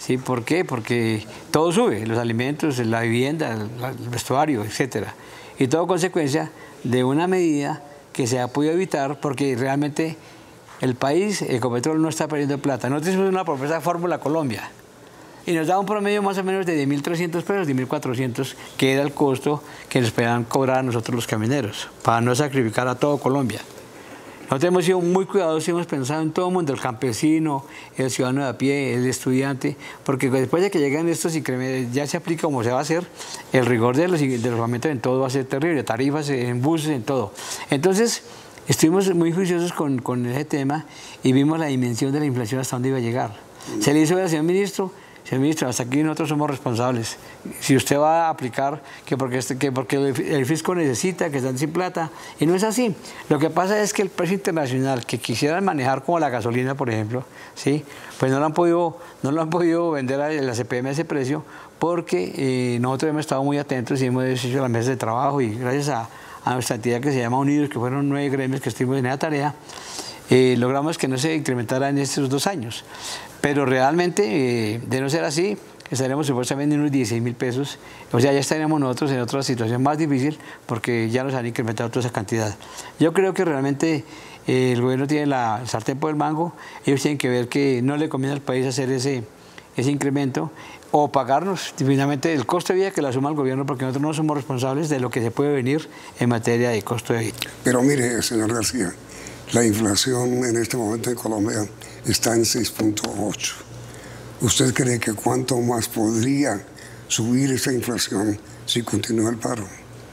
¿Sí? ¿Por qué? Porque todo sube, los alimentos, la vivienda, el vestuario, etc. Y todo consecuencia de una medida que se ha podido evitar porque realmente el país, Ecopetrol, no está perdiendo plata. Nosotros hicimos una propuesta de Fórmula Colombia y nos da un promedio más o menos de 10.300 pesos, 10.400, que era el costo que nos podían cobrar a nosotros los camioneros, para no sacrificar a todo Colombia. Nosotros hemos sido muy cuidadosos y hemos pensado en todo el mundo, el campesino, el ciudadano de a pie, el estudiante, porque después de que lleguen estos incrementos, ya se aplica como se va a hacer, el rigor de los aumentos en todo va a ser terrible, tarifas en buses, en todo. Entonces, estuvimos muy juiciosos con ese tema y vimos la dimensión de la inflación hasta dónde iba a llegar. Se le hizo al señor ministro, hasta aquí nosotros somos responsables. Si usted va a aplicar que porque el fisco necesita, que están sin plata, y no es así. Lo que pasa es que el precio internacional que quisieran manejar como la gasolina, por ejemplo, ¿sí? Pues no lo han podido vender a la CPM a ese precio porque nosotros hemos estado muy atentos y hemos hecho las mesas de trabajo y gracias a nuestra entidad que se llama Unidos, que fueron 9 gremios que estuvimos en esa tarea, logramos que no se incrementara en estos 2 años. Pero realmente, de no ser así, estaremos supuestamente en unos 16.000 pesos. O sea, ya estaríamos nosotros en otra situación más difícil porque ya nos han incrementado toda esa cantidad. Yo creo que realmente el gobierno tiene la sartén por el mango. Ellos tienen que ver que no le conviene al país hacer ese incremento o pagarnos finalmente el costo de vida que lo asuma el gobierno, porque nosotros no somos responsables de lo que se puede venir en materia de costo de vida. Pero mire, señor García, la inflación en este momento en Colombia está en 6.8. ¿Usted cree que cuánto más podría subir esa inflación si continúa el paro?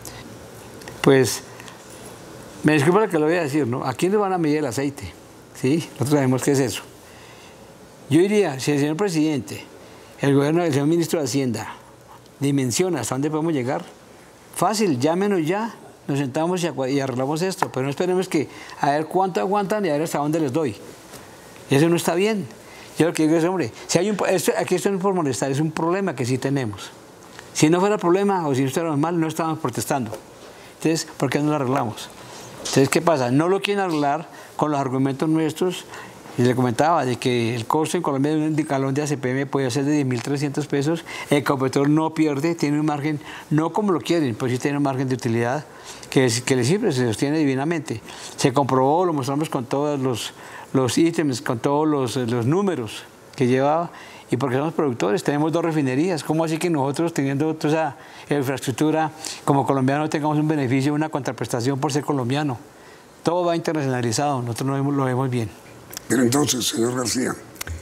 Pues, me disculpa lo que le voy a decir, ¿no? ¿A quién le van a medir el aceite? ¿Sí? Nosotros sabemos qué es eso. Yo diría, si el señor presidente, el gobierno del señor ministro de Hacienda, dimensiona hasta dónde podemos llegar, fácil, llámenos ya. Nos sentamos y arreglamos esto, pero no esperemos que a ver cuánto aguantan y a ver hasta dónde les doy. Eso no está bien. Yo lo que digo es, hombre, si hay aquí esto no es por molestar, es un problema que sí tenemos. Si no fuera problema o si no estuviéramos mal, no estábamos protestando. Entonces, ¿por qué no lo arreglamos? Entonces, ¿qué pasa? No lo quieren arreglar con los argumentos nuestros. Y le comentaba de que el costo en Colombia de un galón de ACPM puede ser de 10.300 pesos. Ecopetrol no pierde, tiene un margen, no como lo quieren, pero sí tiene un margen de utilidad que siempre se sostiene divinamente. Se comprobó, lo mostramos con todos los ítems, con todos los números que llevaba. Y porque somos productores, tenemos 2 refinerías. ¿Cómo así que nosotros, teniendo toda esa infraestructura, como colombianos, tengamos un beneficio, una contraprestación por ser colombiano? Todo va internacionalizado, nosotros lo vemos bien. Pero entonces, señor García,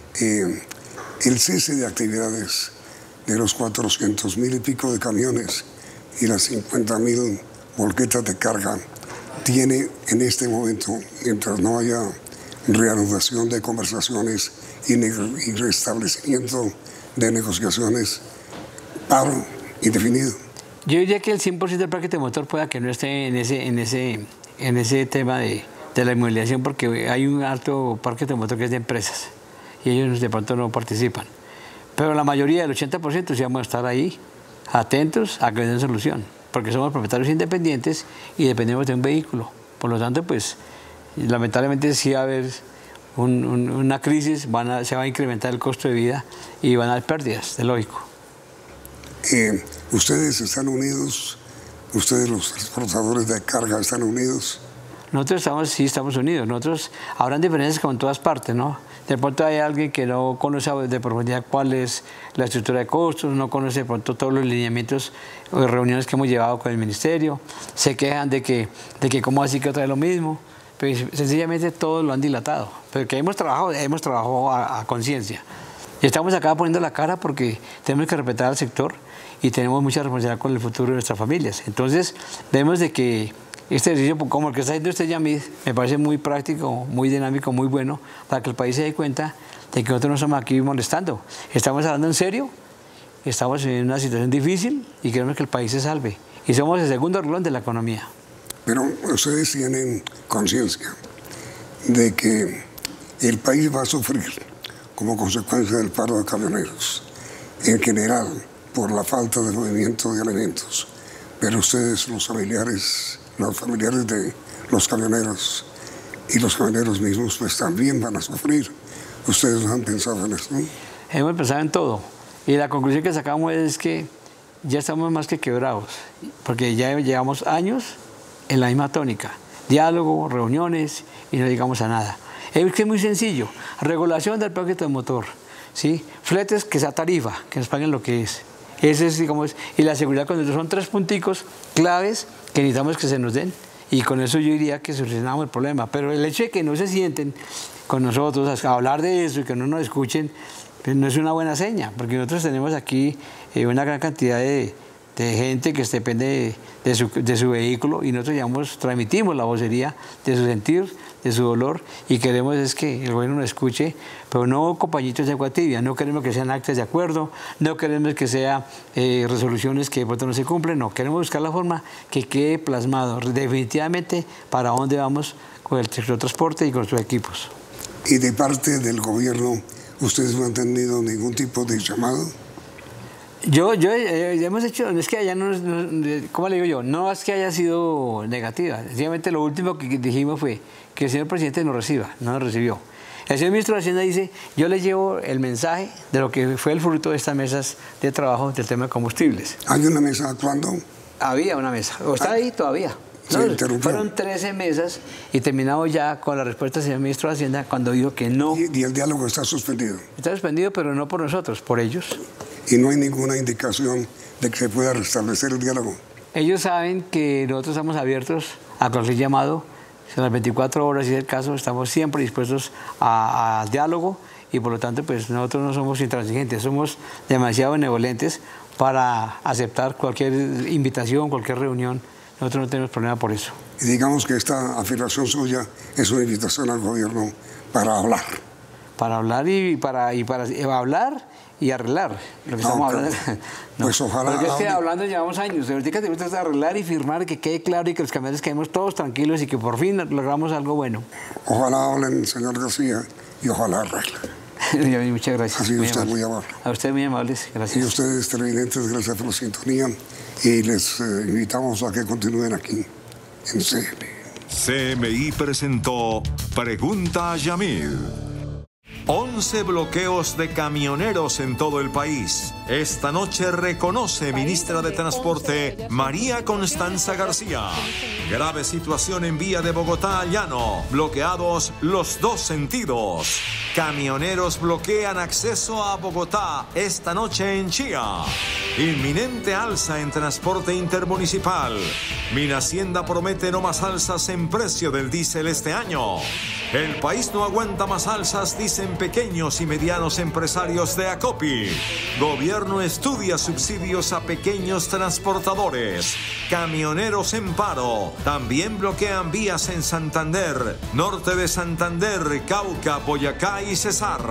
el cese de actividades de los 400.000 y pico de camiones y las 50.000 volquetas de carga tiene en este momento, mientras no haya reanudación de conversaciones y restablecimiento de negociaciones, paro indefinido. Yo diría que el 100% del parque de motor pueda que no esté en ese tema de la inmovilización, porque hay un alto parque de motor que es de empresas y ellos de pronto no participan. Pero la mayoría, del 80%, sí vamos a estar ahí, atentos a que den solución, porque somos propietarios independientes y dependemos de un vehículo. Por lo tanto, pues, lamentablemente sí va a haber una crisis, se va a incrementar el costo de vida y van a haber pérdidas, de lógico. ¿Ustedes están unidos? ¿Ustedes, los transportadores de carga, están unidos? Nosotros estamos unidos. Nosotros habrán diferencias como en todas partes, ¿no? De pronto hay alguien que no conoce de profundidad cuál es la estructura de costos, no conoce de pronto todos los lineamientos o reuniones que hemos llevado con el ministerio, se quejan de que cómo así que otra vez lo mismo, pero sencillamente todos lo han dilatado. Pero que hemos trabajado a conciencia. Y estamos acá poniendo la cara porque tenemos que respetar al sector y tenemos mucha responsabilidad con el futuro de nuestras familias. Entonces, vemos de que este ejercicio, como el que está haciendo usted, Yamid, me parece muy práctico, muy dinámico, muy bueno, para que el país se dé cuenta de que nosotros no estamos aquí molestando. Estamos hablando en serio, estamos en una situación difícil y queremos que el país se salve. Y somos el segundo renglón de la economía. Pero ustedes tienen conciencia de que el país va a sufrir como consecuencia del paro de camioneros, en general, por la falta de movimiento de alimentos. Pero ustedes, los familiares de los camioneros y los camioneros mismos, pues también van a sufrir. ¿Ustedes no han pensado en eso? hemos pensado en todo. Y la conclusión que sacamos es que ya estamos más que quebrados, porque ya llevamos años en la misma tónica. Diálogo, reuniones y no llegamos a nada. Es que es muy sencillo. Regulación del paquete de motor, ¿sí? Fletes que sea tarifa, que nos paguen lo que es. Ese es, digamos, y la seguridad con nosotros son 3 punticos claves que necesitamos que se nos den. Y con eso yo diría que solucionamos el problema. Pero el hecho de que no se sienten con nosotros a hablar de eso y que no nos escuchen, pues no es una buena seña, porque nosotros tenemos aquí una gran cantidad de gente que depende de su vehículo y nosotros transmitimos la vocería de su sentir, de su dolor y queremos es que el gobierno nos escuche, pero no compañitos de agua tibia, no queremos que sean actas de acuerdo, no queremos que sean resoluciones que de pronto no se cumplen, no, queremos buscar la forma que quede plasmado definitivamente para dónde vamos con el sector transporte y con sus equipos. ¿Y de parte del gobierno ustedes no han tenido ningún tipo de llamado? Ya hemos hecho, es que allá no, ¿cómo le digo yo? No es que haya sido negativa, sencillamente lo último que dijimos fue que el señor presidente nos recibió. El señor ministro de Hacienda dice, yo le llevo el mensaje de lo que fue el fruto de estas mesas de trabajo del tema de combustibles. ¿Hay una mesa cuándo? Había una mesa, o está ahí todavía. No, fueron 13 mesas y terminamos ya con la respuesta del señor ministro de Hacienda cuando dijo que no. ¿Y el diálogo está suspendido? Está suspendido, pero no por nosotros, por ellos. ¿Y no hay ninguna indicación de que se pueda restablecer el diálogo? Ellos saben que nosotros estamos abiertos a cualquier llamado. En las 24 horas, si es el caso, estamos siempre dispuestos al diálogo y por lo tanto pues nosotros no somos intransigentes, somos demasiado benevolentes para aceptar cualquier invitación, cualquier reunión. Nosotros no tenemos problema por eso. Y digamos que esta afirmación suya es una invitación al gobierno para hablar. Para hablar y para hablar y arreglar lo que estamos hablando. No, pues ojalá. Porque es que hablando llevamos años. Ahorita tenemos que arreglar y firmar, que quede claro y que los camioneros quedemos todos tranquilos y que por fin logramos algo bueno. Ojalá hablen, señor García, y ojalá arreglen. Muchas gracias. Así usted muy amable. A usted muy amables, gracias. Y ustedes televidentes, gracias por la sintonía y les invitamos a que continúen aquí en CMI. CMI presentó Pregunta a Yamil. 11 bloqueos de camioneros en todo el país. Esta noche reconoce ministra de Transporte María Constanza García. Grave situación en vía de Bogotá a Llano. Bloqueados los 2 sentidos. Camioneros bloquean acceso a Bogotá esta noche en Chía. Inminente alza en transporte intermunicipal. Minhacienda promete no más alzas en precio del diésel este año. El país no aguanta más alzas, dicen pequeños y medianos empresarios de Acopi. Gobierno estudia subsidios a pequeños transportadores. Camioneros en paro. También bloquean vías en Santander, norte de Santander, Cauca, Boyacá y Cesar.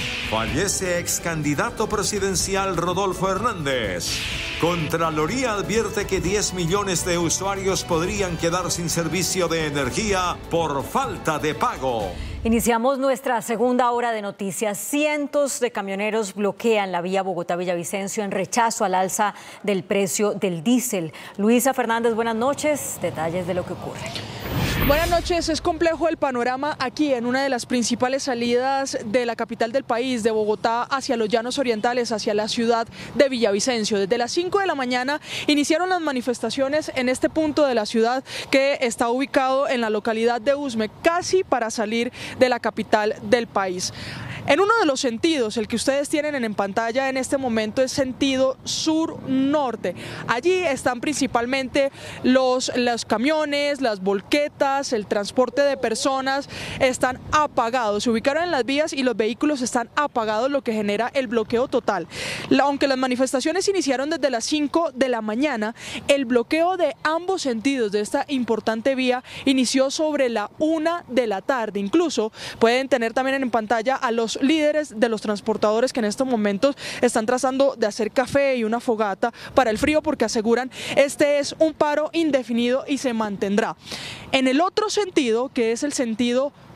Fallece ex candidato presidencial Rodolfo Hernández. Contraloría advierte que 10 millones de usuarios podrían quedar sin servicio de energía por falta de pago. Iniciamos nuestra segunda hora de noticias. Cientos de camioneros bloquean la vía Bogotá-Villavicencio en rechazo al alza del precio del diésel. Luisa Fernández, buenas noches. Detalles de lo que ocurre. Buenas noches. Es complejo el panorama aquí en una de las principales salidas de la capital del país, de Bogotá, hacia los llanos orientales, hacia la ciudad de Villavicencio. Desde las 5 de la mañana iniciaron las manifestaciones en este punto de la ciudad que está ubicado en la localidad de Usme, casi para salir de la capital del país. En uno de los sentidos, el que ustedes tienen en pantalla en este momento es sentido sur-norte. Allí están principalmente los camiones, las volquetas, el transporte de personas están apagados. Se ubicaron en las vías y los vehículos están apagados, lo que genera el bloqueo total. Aunque las manifestaciones iniciaron desde las 5 de la mañana, el bloqueo de ambos sentidos de esta importante vía inició sobre la 1 de la tarde. Incluso pueden tener también en pantalla a los líderes de los transportadores que en estos momentos están tratando de hacer café y una fogata para el frío, porque aseguran este es un paro indefinido y se mantendrá. En el otro sentido, que es el sentido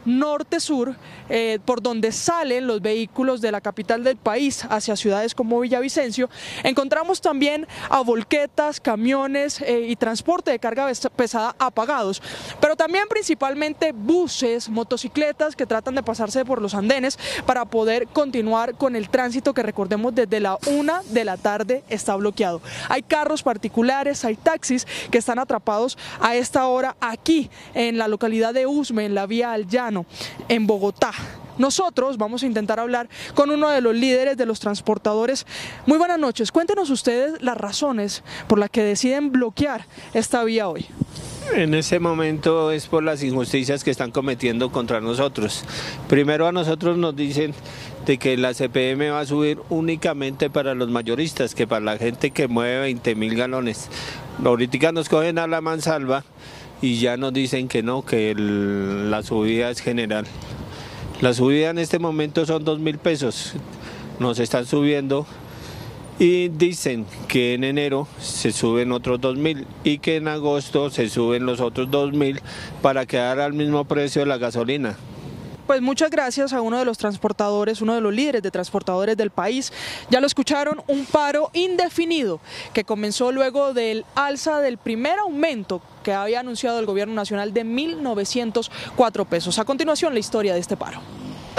norte-sur, por donde salen los vehículos de la capital del país hacia ciudades como Villavicencio, encontramos también a volquetas, camiones y transporte de carga pesada apagados, pero también principalmente buses, motocicletas que tratan de pasarse por los andenes para poder continuar con el tránsito que, recordemos, desde la 1 de la tarde está bloqueado. Hay carros particulares, hay taxis que están atrapados a esta hora aquí en la localidad de Usme, en la vía al Llano, en Bogotá. Nosotros vamos a intentar hablar con uno de los líderes de los transportadores. Muy buenas noches, cuéntenos ustedes las razones por las que deciden bloquear esta vía hoy. En este momento es por las injusticias que están cometiendo contra nosotros. Primero, a nosotros nos dicen de que la CPM va a subir únicamente para los mayoristas, que para la gente que mueve 20.000 galones. Ahorita nos cogen a la mansalva y ya nos dicen que no, que la subida es general. La subida en este momento son 2.000 pesos, nos están subiendo. Y dicen que en enero se suben otros 2.000 y que en agosto se suben los otros 2.000 para quedar al mismo precio de la gasolina. Pues muchas gracias a uno de los transportadores, uno de los líderes de transportadores del país. Ya lo escucharon, un paro indefinido que comenzó luego del alza del primer aumento que había anunciado el gobierno nacional de 1.904 pesos. A continuación, la historia de este paro.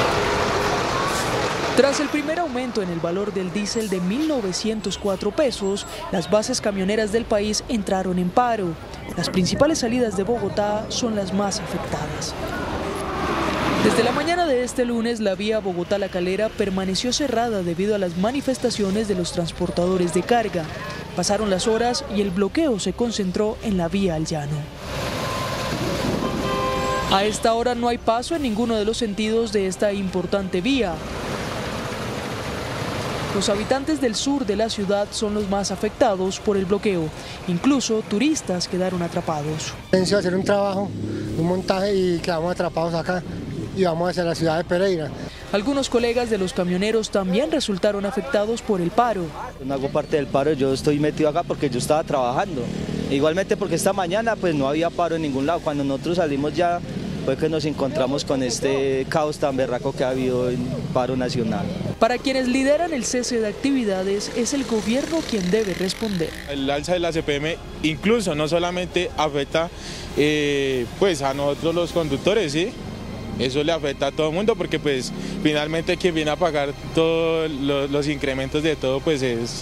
Tras el primer aumento en el valor del diésel de 1.904 pesos, las bases camioneras del país entraron en paro. Las principales salidas de Bogotá son las más afectadas. Desde la mañana de este lunes, la vía Bogotá-La Calera permaneció cerrada debido a las manifestaciones de los transportadores de carga. Pasaron las horas y el bloqueo se concentró en la vía al Llano. A esta hora no hay paso en ninguno de los sentidos de esta importante vía. Los habitantes del sur de la ciudad son los más afectados por el bloqueo. Incluso turistas quedaron atrapados. Pensé hacer un trabajo, un montaje y quedamos atrapados acá y vamos hacia la ciudad de Pereira. Algunos colegas de los camioneros también resultaron afectados por el paro. No hago parte del paro, yo estoy metido acá porque yo estaba trabajando. Igualmente porque esta mañana pues no había paro en ningún lado. Cuando nosotros salimos ya fue que nos encontramos con este caos tan berraco que ha habido en paro nacional. Para quienes lideran el cese de actividades, es el gobierno quien debe responder. El alza de la CPM incluso no solamente afecta pues a nosotros los conductores, ¿sí? Eso le afecta a todo el mundo porque pues finalmente quien viene a pagar todos los incrementos de todo pues es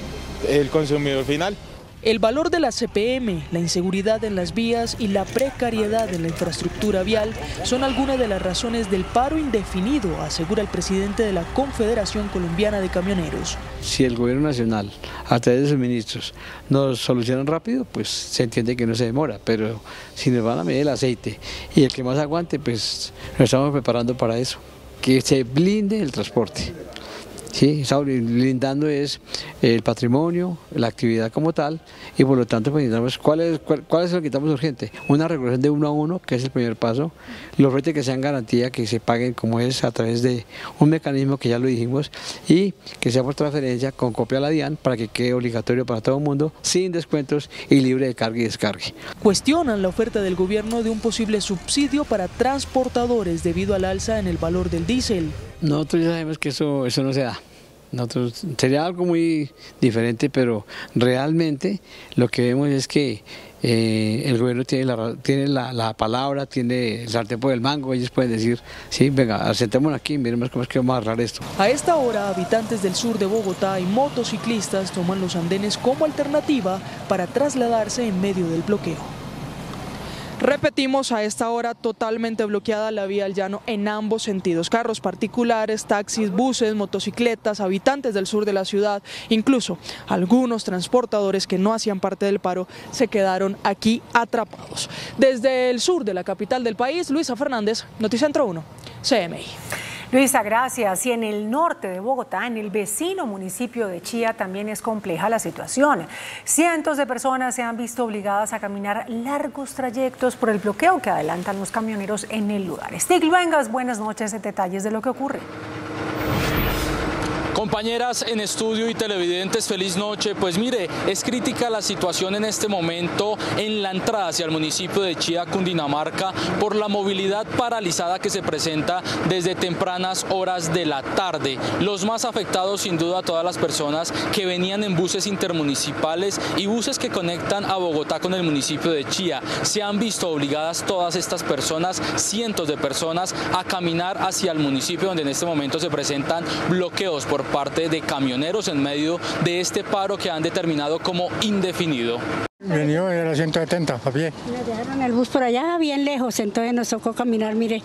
el consumidor final. El valor de la CPM, la inseguridad en las vías y la precariedad en la infraestructura vial son algunas de las razones del paro indefinido, asegura el presidente de la Confederación Colombiana de Camioneros. Si el gobierno nacional, a través de sus ministros, nos solucionan rápido, pues se entiende que no se demora, pero si nos van a medir el aceite y el que más aguante, pues nos estamos preparando para eso, que se blinde el transporte. Sí, blindando es el patrimonio, la actividad como tal, y por lo tanto pues necesitamos, ¿cuál es lo que estamos urgente? Una regulación de 1 a 1, que es el primer paso, los fletes que sean garantía, que se paguen como es a través de un mecanismo que ya lo dijimos, y que sea por transferencia con copia a la DIAN para que quede obligatorio para todo el mundo, sin descuentos y libre de carga y descargue. Cuestionan la oferta del gobierno de un posible subsidio para transportadores debido al alza en el valor del diésel. Nosotros ya sabemos que eso no se da. Sería algo muy diferente, pero realmente lo que vemos es que el gobierno tiene la palabra, tiene el sartén por el mango. Ellos pueden decir, sí, venga, sentémonos aquí y miremos cómo es que vamos a arreglar esto. A esta hora, habitantes del sur de Bogotá y motociclistas toman los andenes como alternativa para trasladarse en medio del bloqueo. Repetimos, a esta hora totalmente bloqueada la vía al Llano en ambos sentidos. Carros particulares, taxis, buses, motocicletas, habitantes del sur de la ciudad, incluso algunos transportadores que no hacían parte del paro se quedaron aquí atrapados. Desde el sur de la capital del país, Luisa Fernández, Noticentro 1, CMI. Luisa, gracias. Y en el norte de Bogotá, en el vecino municipio de Chía, también es compleja la situación. Cientos de personas se han visto obligadas a caminar largos trayectos por el bloqueo que adelantan los camioneros en el lugar. Stig Luengas, buenas noches. Detalles de lo que ocurre. Compañeras en estudio y televidentes, feliz noche. Pues mire, es crítica la situación en este momento en la entrada hacia el municipio de Chía, Cundinamarca, por la movilidad paralizada que se presenta desde tempranas horas de la tarde. Los más afectados, sin duda, todas las personas que venían en buses intermunicipales y buses que conectan a Bogotá con el municipio de Chía. Se han visto obligadas todas estas personas, cientos de personas, a caminar hacia el municipio, donde en este momento se presentan bloqueos por parte de camioneros en medio de este paro que han determinado como indefinido. Venido de la 170 a pie. Nos dejaron el bus por allá bien lejos, entonces nos tocó caminar, mire.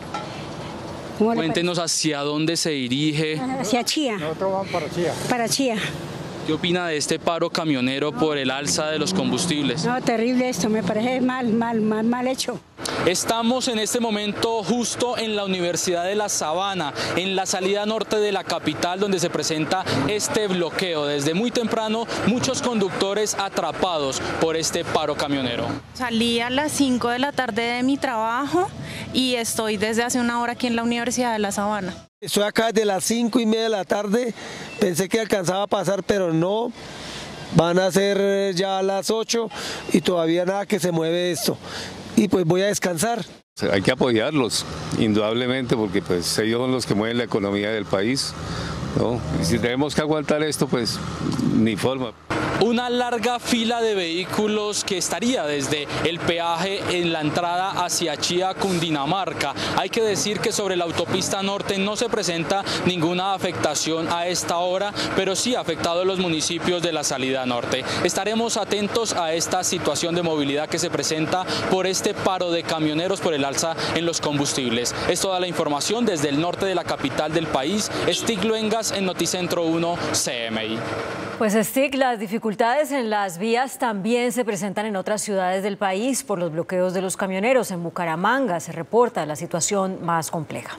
Cuéntenos hacia dónde se dirige. Hacia Chía. Nosotros vamos para Chía. Para Chía. ¿Qué opina de este paro camionero por el alza de los combustibles? No, terrible esto, me parece mal hecho. Estamos en este momento justo en la Universidad de La Sabana, en la salida norte de la capital, donde se presenta este bloqueo. Desde muy temprano, muchos conductores atrapados por este paro camionero. Salí a las 5 de la tarde de mi trabajo y estoy desde hace una hora aquí en la Universidad de La Sabana. Estoy acá desde las 5:30 de la tarde, pensé que alcanzaba a pasar, pero no. Van a ser ya a las 8 y todavía nada que se mueve esto. Y pues voy a descansar. Hay que apoyarlos, indudablemente, porque pues ellos son los que mueven la economía del país, ¿no? Y si tenemos que aguantar esto, pues ni forma. Una larga fila de vehículos que estaría desde el peaje en la entrada hacia Chía, Cundinamarca. Hay que decir que sobre la autopista norte no se presenta ninguna afectación a esta hora, pero sí ha afectado a los municipios de la salida norte. Estaremos atentos a esta situación de movilidad que se presenta por este paro de camioneros por el alza en los combustibles. Es toda la información desde el norte de la capital del país. Stig Luengas en Noticentro 1 CMI. Pues Stig, las dificultades en las vías también se presentan en otras ciudades del país por los bloqueos de los camioneros. En Bucaramanga se reporta la situación más compleja.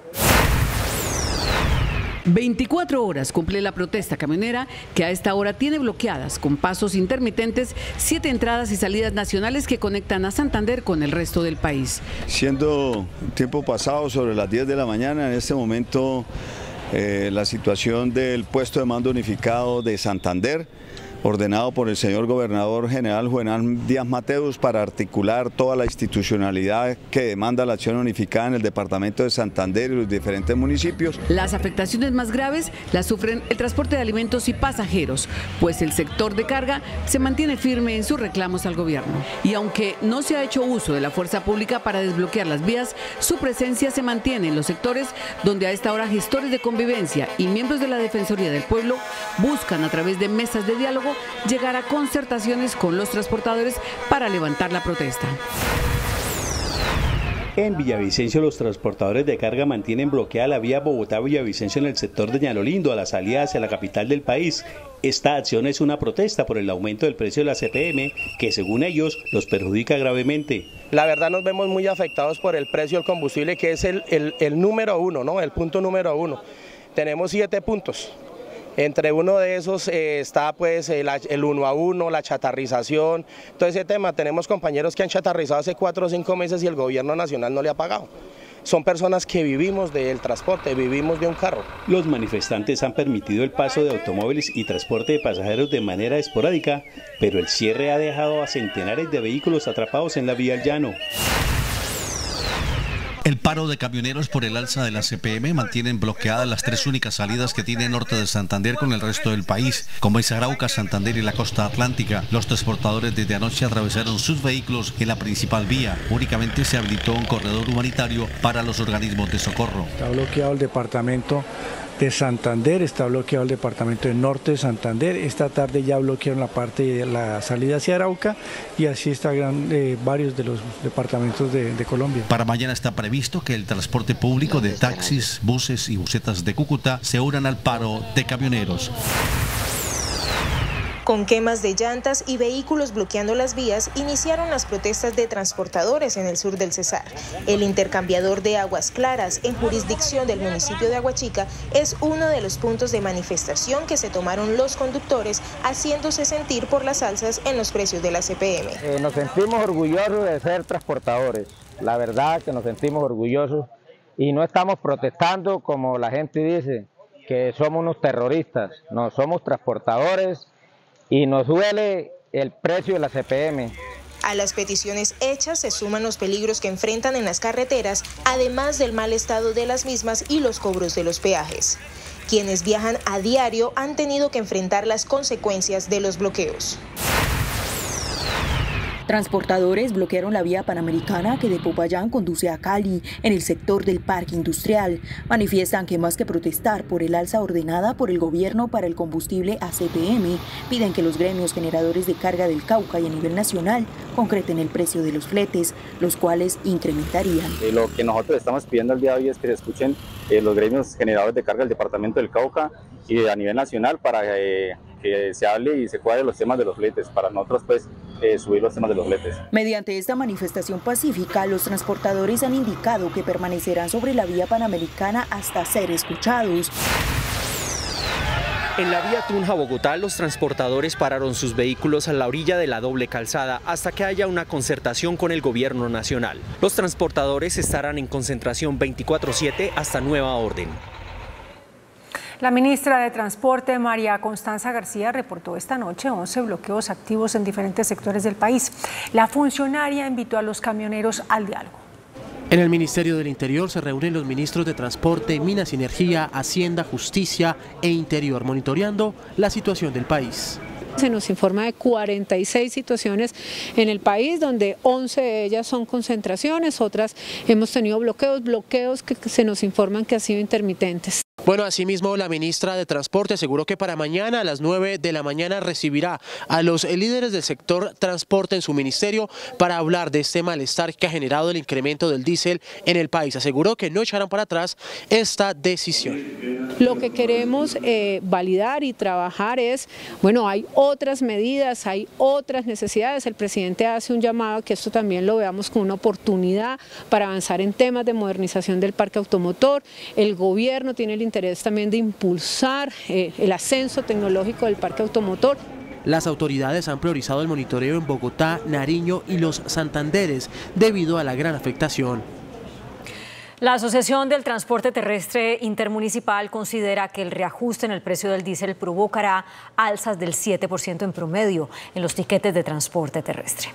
24 horas cumple la protesta camionera que a esta hora tiene bloqueadas con pasos intermitentes 7 entradas y salidas nacionales que conectan a Santander con el resto del país. Siendo tiempo pasado sobre las 10 de la mañana, en este momento la situación del puesto de mando unificado de Santander, ordenado por el señor gobernador general Juvenal Díaz Mateus para articular toda la institucionalidad que demanda la acción unificada en el departamento de Santander y los diferentes municipios. Las afectaciones más graves las sufren el transporte de alimentos y pasajeros, pues el sector de carga se mantiene firme en sus reclamos al gobierno. Y aunque no se ha hecho uso de la fuerza pública para desbloquear las vías, su presencia se mantiene en los sectores donde a esta hora gestores de convivencia y miembros de la Defensoría del Pueblo buscan a través de mesas de diálogo llegar a concertaciones con los transportadores para levantar la protesta. En Villavicencio, los transportadores de carga mantienen bloqueada la vía Bogotá-Villavicencio en el sector de Ñalolindo, a la salida hacia la capital del país. Esta acción es una protesta por el aumento del precio de la CPM, que según ellos los perjudica gravemente. La verdad nos vemos muy afectados por el precio del combustible, que es el número uno, ¿no? El punto número uno. Tenemos 7 puntos. Entre uno de esos está pues el 1 a 1, la chatarrización, todo ese tema. Tenemos compañeros que han chatarrizado hace 4 o 5 meses y el gobierno nacional no le ha pagado. Son personas que vivimos del transporte, vivimos de un carro. Los manifestantes han permitido el paso de automóviles y transporte de pasajeros de manera esporádica, pero el cierre ha dejado a centenares de vehículos atrapados en la vía al llano. El paro de camioneros por el alza de la CPM mantienen bloqueadas las 3 únicas salidas que tiene norte de Santander con el resto del país, como es Arauca, Santander y la costa atlántica. Los transportadores desde anoche atravesaron sus vehículos en la principal vía. Únicamente se habilitó un corredor humanitario para los organismos de socorro. Está bloqueado el departamento de Santander, está bloqueado el departamento de norte de Santander. Esta tarde ya bloquearon la parte de la salida hacia Arauca y así están varios de los departamentos de Colombia. Para mañana está previsto que el transporte público de taxis, buses y busetas de Cúcuta se unan al paro de camioneros. Con quemas de llantas y vehículos bloqueando las vías, iniciaron las protestas de transportadores en el sur del Cesar. El intercambiador de Aguas Claras, en jurisdicción del municipio de Aguachica, es uno de los puntos de manifestación que se tomaron los conductores, haciéndose sentir por las alzas en los precios de la CPM. Nos sentimos orgullosos de ser transportadores, la verdad que nos sentimos orgullosos y no estamos protestando como la gente dice, que somos unos terroristas, no somos transportadores y nos duele el precio de la CPM. A las peticiones hechas se suman los peligros que enfrentan en las carreteras, además del mal estado de las mismas y los cobros de los peajes. Quienes viajan a diario han tenido que enfrentar las consecuencias de los bloqueos. Transportadores bloquearon la vía panamericana que de Popayán conduce a Cali, en el sector del parque industrial. Manifiestan que más que protestar por el alza ordenada por el gobierno para el combustible a CPM, piden que los gremios generadores de carga del Cauca y a nivel nacional concreten el precio de los fletes, los cuales incrementarían. Lo que nosotros estamos pidiendo el día de hoy es que se escuchen los gremios generadores de carga del departamento del Cauca y a nivel nacional para que se hable y se cuadre los temas de los fletes, para nosotros pues subir los temas de los fletes. Mediante esta manifestación pacífica, los transportadores han indicado que permanecerán sobre la vía panamericana hasta ser escuchados. En la vía Tunja-Bogotá, los transportadores pararon sus vehículos a la orilla de la doble calzada hasta que haya una concertación con el gobierno nacional. Los transportadores estarán en concentración 24/7 hasta nueva orden. La ministra de Transporte, María Constanza García, reportó esta noche 11 bloqueos activos en diferentes sectores del país. La funcionaria invitó a los camioneros al diálogo. En el Ministerio del Interior se reúnen los ministros de Transporte, Minas y Energía, Hacienda, Justicia e Interior, monitoreando la situación del país. Se nos informa de 46 situaciones en el país, donde 11 de ellas son concentraciones, otras hemos tenido bloqueos que se nos informan que han sido intermitentes. Bueno, asimismo, la ministra de Transporte aseguró que para mañana a las 9 de la mañana recibirá a los líderes del sector transporte en su ministerio para hablar de este malestar que ha generado el incremento del diésel en el país. Aseguró que no echarán para atrás esta decisión. Lo que queremos validar y trabajar es, bueno, hay otras medidas, hay otras necesidades. El presidente hace un llamado a que esto también lo veamos como una oportunidad para avanzar en temas de modernización del parque automotor. El gobierno tiene el interés también de impulsar el ascenso tecnológico del parque automotor. Las autoridades han priorizado el monitoreo en Bogotá, Nariño y los Santanderes debido a la gran afectación. La Asociación del Transporte Terrestre Intermunicipal considera que el reajuste en el precio del diésel provocará alzas del 7% en promedio en los tiquetes de transporte terrestre.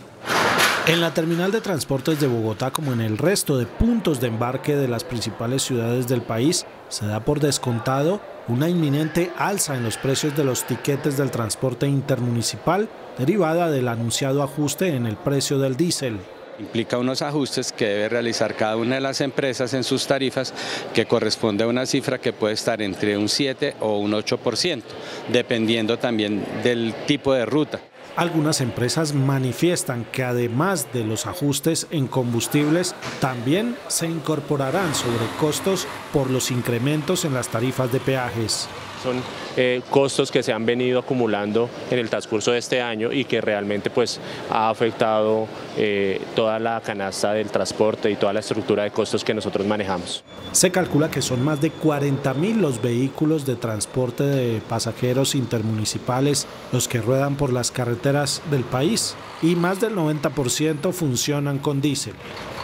En la terminal de transportes de Bogotá, como en el resto de puntos de embarque de las principales ciudades del país, se da por descontado una inminente alza en los precios de los tiquetes del transporte intermunicipal, derivada del anunciado ajuste en el precio del diésel. Implica unos ajustes que debe realizar cada una de las empresas en sus tarifas, que corresponde a una cifra que puede estar entre un 7 o un 8%, dependiendo también del tipo de ruta. Algunas empresas manifiestan que además de los ajustes en combustibles, también se incorporarán sobrecostos por los incrementos en las tarifas de peajes. Son costos que se han venido acumulando en el transcurso de este año y que realmente pues ha afectado toda la canasta del transporte y toda la estructura de costos que nosotros manejamos. Se calcula que son más de 40.000 los vehículos de transporte de pasajeros intermunicipales los que ruedan por las carreteras del país y más del 90% funcionan con diésel.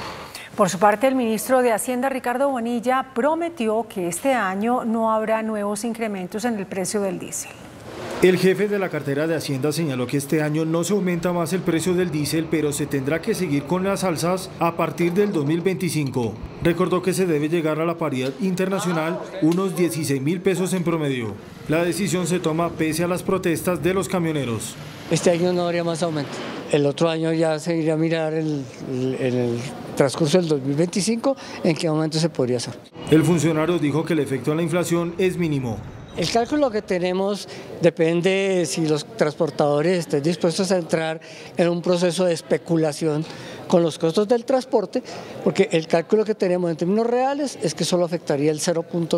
Por su parte, el ministro de Hacienda, Ricardo Bonilla, prometió que este año no habrá nuevos incrementos en el precio del diésel. El jefe de la cartera de Hacienda señaló que este año no se aumenta más el precio del diésel, pero se tendrá que seguir con las alzas a partir del 2025. Recordó que se debe llegar a la paridad internacional, unos 16.000 pesos en promedio. La decisión se toma pese a las protestas de los camioneros. Este año no habría más aumento. El otro año ya se iría a mirar en el transcurso del 2025 en qué momento se podría hacer. El funcionario dijo que el efecto en la inflación es mínimo. El cálculo que tenemos depende si los transportadores estén dispuestos a entrar en un proceso de especulación con los costos del transporte, porque el cálculo que tenemos en términos reales es que solo afectaría el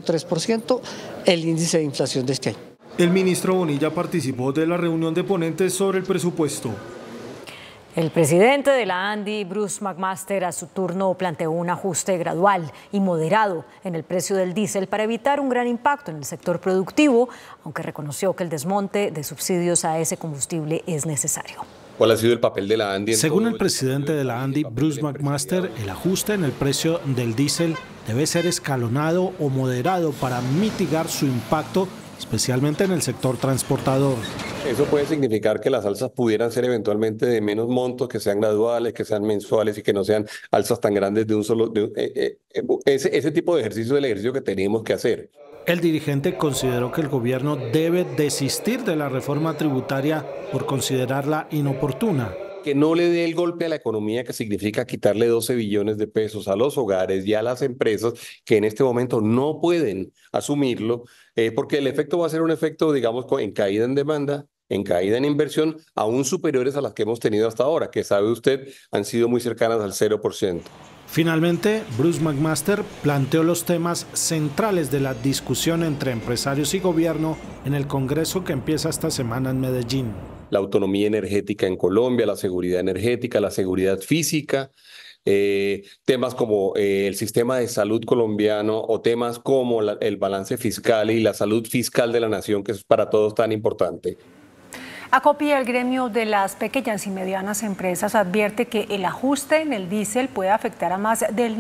0.3% el índice de inflación de este año. El ministro Bonilla participó de la reunión de ponentes sobre el presupuesto. El presidente de la ANDI, Bruce McMaster, a su turno planteó un ajuste gradual y moderado en el precio del diésel para evitar un gran impacto en el sector productivo, aunque reconoció que el desmonte de subsidios a ese combustible es necesario. cuál ha sido el papel de la ANDI. Según el presidente de la ANDI, Bruce McMaster, el ajuste en el precio del diésel debe ser escalonado o moderado para mitigar su impacto, especialmente en el sector transportador. Eso puede significar que las alzas pudieran ser eventualmente de menos montos, que sean graduales, que sean mensuales y que no sean alzas tan grandes de un solo... ese tipo de ejercicio es el ejercicio que tenemos que hacer. El dirigente consideró que el gobierno debe desistir de la reforma tributaria por considerarla inoportuna. Que no le dé el golpe a la economía que significa quitarle 12 billones de pesos a los hogares y a las empresas que en este momento no pueden asumirlo, porque el efecto va a ser un efecto, digamos, en caída en demanda, en caída en inversión, aún superiores a las que hemos tenido hasta ahora, que sabe usted han sido muy cercanas al 0%. Finalmente, Bruce McMaster planteó los temas centrales de la discusión entre empresarios y gobierno en el Congreso que empieza esta semana en Medellín. La autonomía energética en Colombia, la seguridad energética, la seguridad física, temas como el sistema de salud colombiano o temas como el balance fiscal y la salud fiscal de la nación, que es para todos tan importante. ACOPI, el gremio de las pequeñas y medianas empresas, advierte que el ajuste en el diésel puede afectar a más del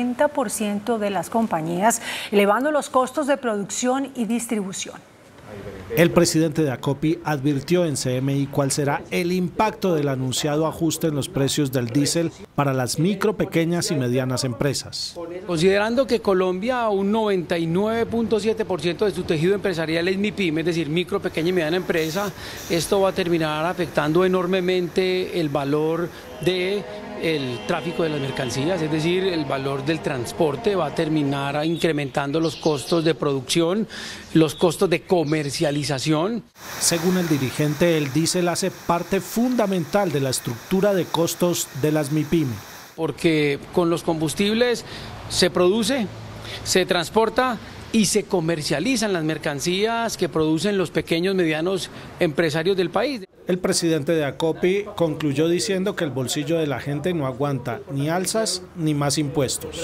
90% de las compañías, elevando los costos de producción y distribución. El presidente de ACOPI advirtió en CMI cuál será el impacto del anunciado ajuste en los precios del diésel para las micro, pequeñas y medianas empresas. Considerando que Colombia, un 99.7% de su tejido empresarial es MIPYME, es decir, micro, pequeña y mediana empresa, esto va a terminar afectando enormemente el valor del tráfico de las mercancías, es decir, el valor del transporte, va a terminar incrementando los costos de producción, los costos de comercialización. Según el dirigente, el diésel hace parte fundamental de la estructura de costos de las MIPYME. Porque con los combustibles se produce, se transporta y se comercializan las mercancías que producen los pequeños, medianos empresarios del país. El presidente de ACOPI concluyó diciendo que el bolsillo de la gente no aguanta ni alzas ni más impuestos.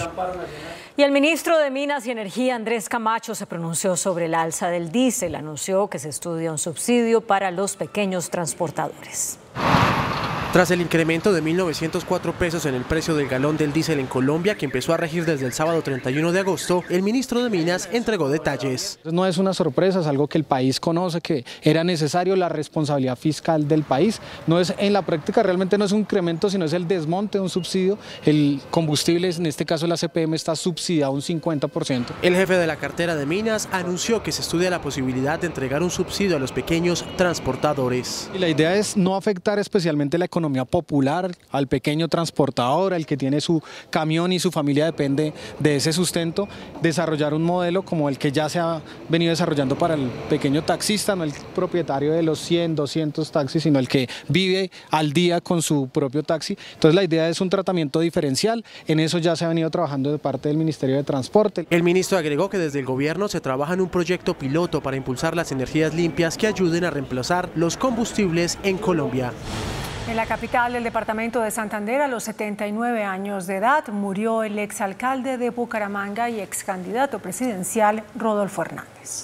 Y el ministro de Minas y Energía, Andrés Camacho, se pronunció sobre el alza del diésel. Anunció que se estudia un subsidio para los pequeños transportadores. Tras el incremento de 1.904 pesos en el precio del galón del diésel en Colombia, que empezó a regir desde el sábado 31 de agosto, el ministro de Minas entregó detalles. No es una sorpresa, es algo que el país conoce, que era necesario la responsabilidad fiscal del país. No es, en la práctica realmente no es un incremento, sino es el desmonte de un subsidio. El combustible, en este caso la CPM, está subsidiado un 50%. El jefe de la cartera de Minas anunció que se estudia la posibilidad de entregar un subsidio a los pequeños transportadores. Y la idea es no afectar especialmente la economía popular, al pequeño transportador, al que tiene su camión y su familia depende de ese sustento, desarrollar un modelo como el que ya se ha venido desarrollando para el pequeño taxista, no el propietario de los 100, 200 taxis, sino el que vive al día con su propio taxi. Entonces la idea es un tratamiento diferencial, en eso ya se ha venido trabajando de parte del Ministerio de Transporte. El ministro agregó que desde el gobierno se trabaja en un proyecto piloto para impulsar las energías limpias que ayuden a reemplazar los combustibles en Colombia. En la capital del departamento de Santander, a los 79 años de edad, murió el exalcalde de Bucaramanga y excandidato presidencial Rodolfo Hernández.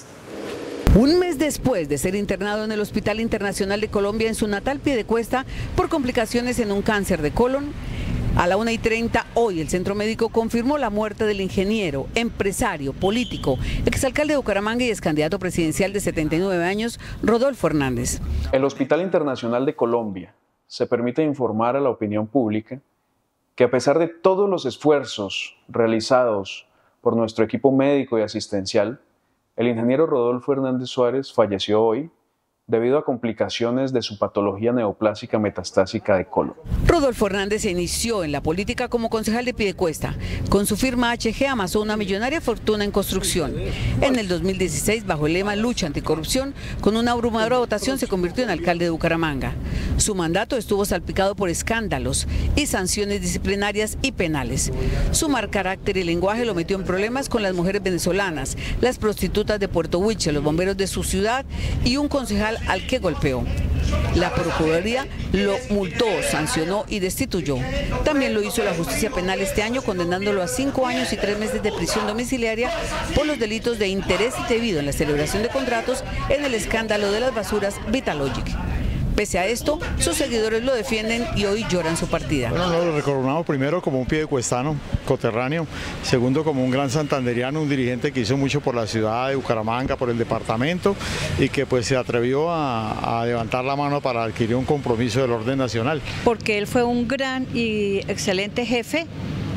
Un mes después de ser internado en el Hospital Internacional de Colombia en su natal Piedecuesta por complicaciones en un cáncer de colon, a la 1:30 hoy el centro médico confirmó la muerte del ingeniero, empresario, político, exalcalde de Bucaramanga y excandidato presidencial de 79 años, Rodolfo Hernández. El Hospital Internacional de Colombia se permite informar a la opinión pública que a pesar de todos los esfuerzos realizados por nuestro equipo médico y asistencial, el ingeniero Rodolfo Hernández Suárez falleció hoy debido a complicaciones de su patología neoplásica metastásica de colon. Rodolfo Hernández se inició en la política como concejal de Piedecuesta. Con su firma HG amasó una millonaria fortuna en construcción. En el 2016, bajo el lema Lucha Anticorrupción, con una abrumadora votación se convirtió en alcalde de Bucaramanga. Su mandato estuvo salpicado por escándalos y sanciones disciplinarias y penales. Su mal carácter y lenguaje lo metió en problemas con las mujeres venezolanas, las prostitutas de Puerto Huiche, los bomberos de su ciudad y un concejal al que golpeó. La Procuraduría lo multó, sancionó y destituyó. También lo hizo la justicia penal este año, condenándolo a 5 años y 3 meses de prisión domiciliaria por los delitos de interés indebido en la celebración de contratos en el escándalo de las basuras Vitalogic. Pese a esto, sus seguidores lo defienden y hoy lloran su partida. Bueno, lo recordamos primero como un piedecuestano, coterráneo, segundo como un gran santanderiano, un dirigente que hizo mucho por la ciudad de Bucaramanga, por el departamento y que pues se atrevió a levantar la mano para adquirir un compromiso del orden nacional. Porque él fue un gran y excelente jefe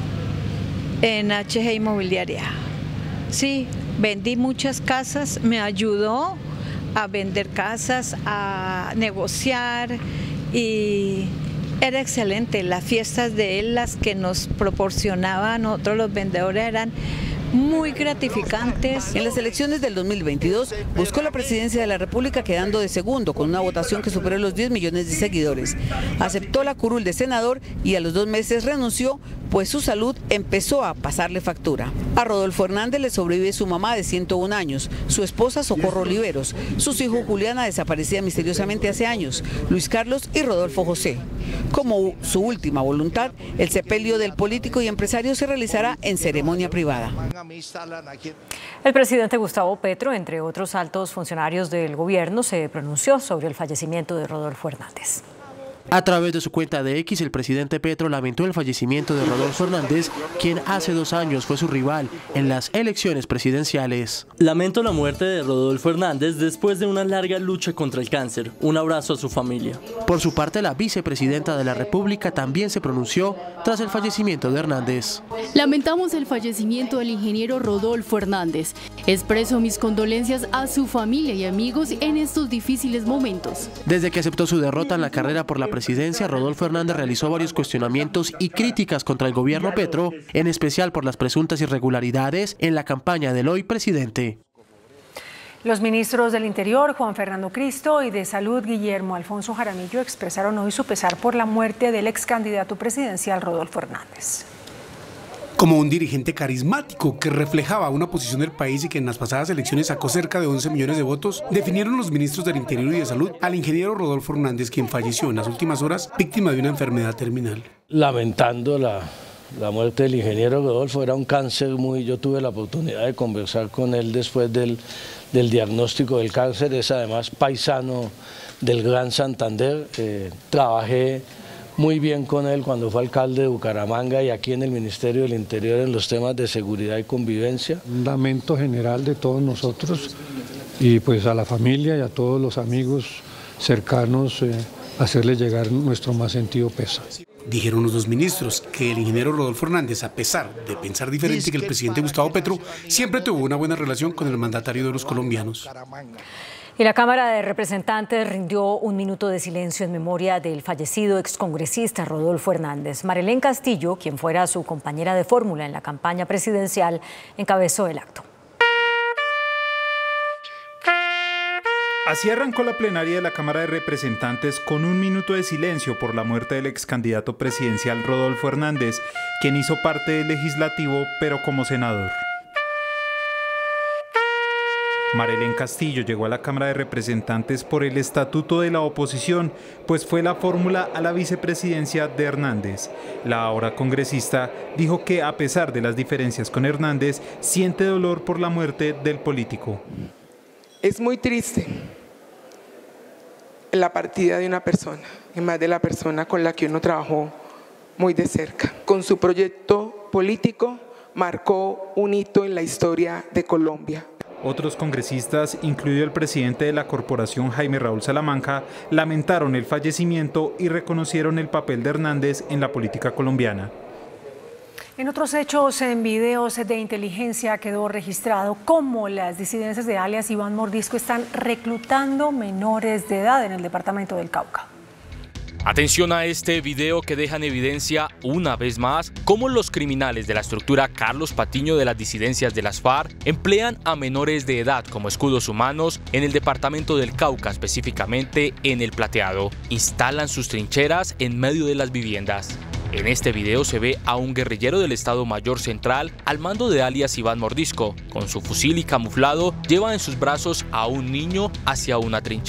en HG Inmobiliaria. Sí, vendí muchas casas, me ayudó a vender casas, a negociar y era excelente. Las fiestas de él, las que nos proporcionaban nosotros los vendedores, eran muy gratificantes. En las elecciones del 2022 buscó la presidencia de la República quedando de segundo con una votación que superó los 10 millones de seguidores. Aceptó la curul de senador y a los 2 meses renunció, pues su salud empezó a pasarle factura. A Rodolfo Hernández le sobrevive su mamá de 101 años, su esposa Socorro Oliveros, sus hijos Juliana desaparecida misteriosamente hace años, Luis Carlos y Rodolfo José. Como su última voluntad, el sepelio del político y empresario se realizará en ceremonia privada. El presidente Gustavo Petro, entre otros altos funcionarios del gobierno, se pronunció sobre el fallecimiento de Rodolfo Hernández. A través de su cuenta de X, el presidente Petro lamentó el fallecimiento de Rodolfo Hernández, quien hace 2 años fue su rival en las elecciones presidenciales. Lamento la muerte de Rodolfo Hernández después de una larga lucha contra el cáncer. Un abrazo a su familia. Por su parte, la vicepresidenta de la República también se pronunció tras el fallecimiento de Hernández. Lamentamos el fallecimiento del ingeniero Rodolfo Hernández. Expreso mis condolencias a su familia y amigos en estos difíciles momentos. Desde que aceptó su derrota en la carrera por la presidencia, Rodolfo Hernández realizó varios cuestionamientos y críticas contra el gobierno Petro, en especial por las presuntas irregularidades en la campaña del hoy presidente. Los ministros del Interior, Juan Fernando Cristo, y de Salud, Guillermo Alfonso Jaramillo, expresaron hoy su pesar por la muerte del ex candidato presidencial Rodolfo Hernández. Como un dirigente carismático que reflejaba una posición del país y que en las pasadas elecciones sacó cerca de 11 millones de votos, definieron los ministros del Interior y de Salud al ingeniero Rodolfo Hernández, quien falleció en las últimas horas víctima de una enfermedad terminal. Lamentando la muerte del ingeniero Rodolfo, era un cáncer yo tuve la oportunidad de conversar con él después del diagnóstico del cáncer, es además paisano del Gran Santander, trabajé muy bien con él cuando fue alcalde de Bucaramanga y aquí en el Ministerio del Interior en los temas de seguridad y convivencia. Un lamento general de todos nosotros y pues a la familia y a todos los amigos cercanos hacerles llegar nuestro más sentido pésame. Dijeron los 2 ministros que el ingeniero Rodolfo Hernández, a pesar de pensar diferente que el presidente Gustavo Petro, siempre tuvo una buena relación con el mandatario de los colombianos. Y la Cámara de Representantes rindió 1 minuto de silencio en memoria del fallecido excongresista Rodolfo Hernández. Marilén Castillo, quien fuera su compañera de fórmula en la campaña presidencial, encabezó el acto. Así arrancó la plenaria de la Cámara de Representantes con 1 minuto de silencio por la muerte del ex candidato presidencial Rodolfo Hernández, quien hizo parte del legislativo, pero como senador. Marilén Castillo llegó a la Cámara de Representantes por el estatuto de la oposición, pues fue la fórmula a la vicepresidencia de Hernández. La ahora congresista dijo que a pesar de las diferencias con Hernández, siente dolor por la muerte del político. Es muy triste la partida de una persona, y más de la persona con la que uno trabajó muy de cerca. Con su proyecto político marcó un hito en la historia de Colombia. Otros congresistas, incluido el presidente de la corporación, Jaime Raúl Salamanca, lamentaron el fallecimiento y reconocieron el papel de Hernández en la política colombiana. En otros hechos, en videos de inteligencia quedó registrado cómo las disidencias de alias Iván Mordisco están reclutando menores de edad en el departamento del Cauca. Atención a este video que deja en evidencia una vez más cómo los criminales de la estructura Carlos Patiño de las disidencias de las FARC emplean a menores de edad como escudos humanos en el departamento del Cauca, específicamente en El Plateado. Instalan sus trincheras en medio de las viviendas. En este video se ve a un guerrillero del Estado Mayor Central al mando de alias Iván Mordisco. Con su fusil y camuflado lleva en sus brazos a un niño hacia una trinchera.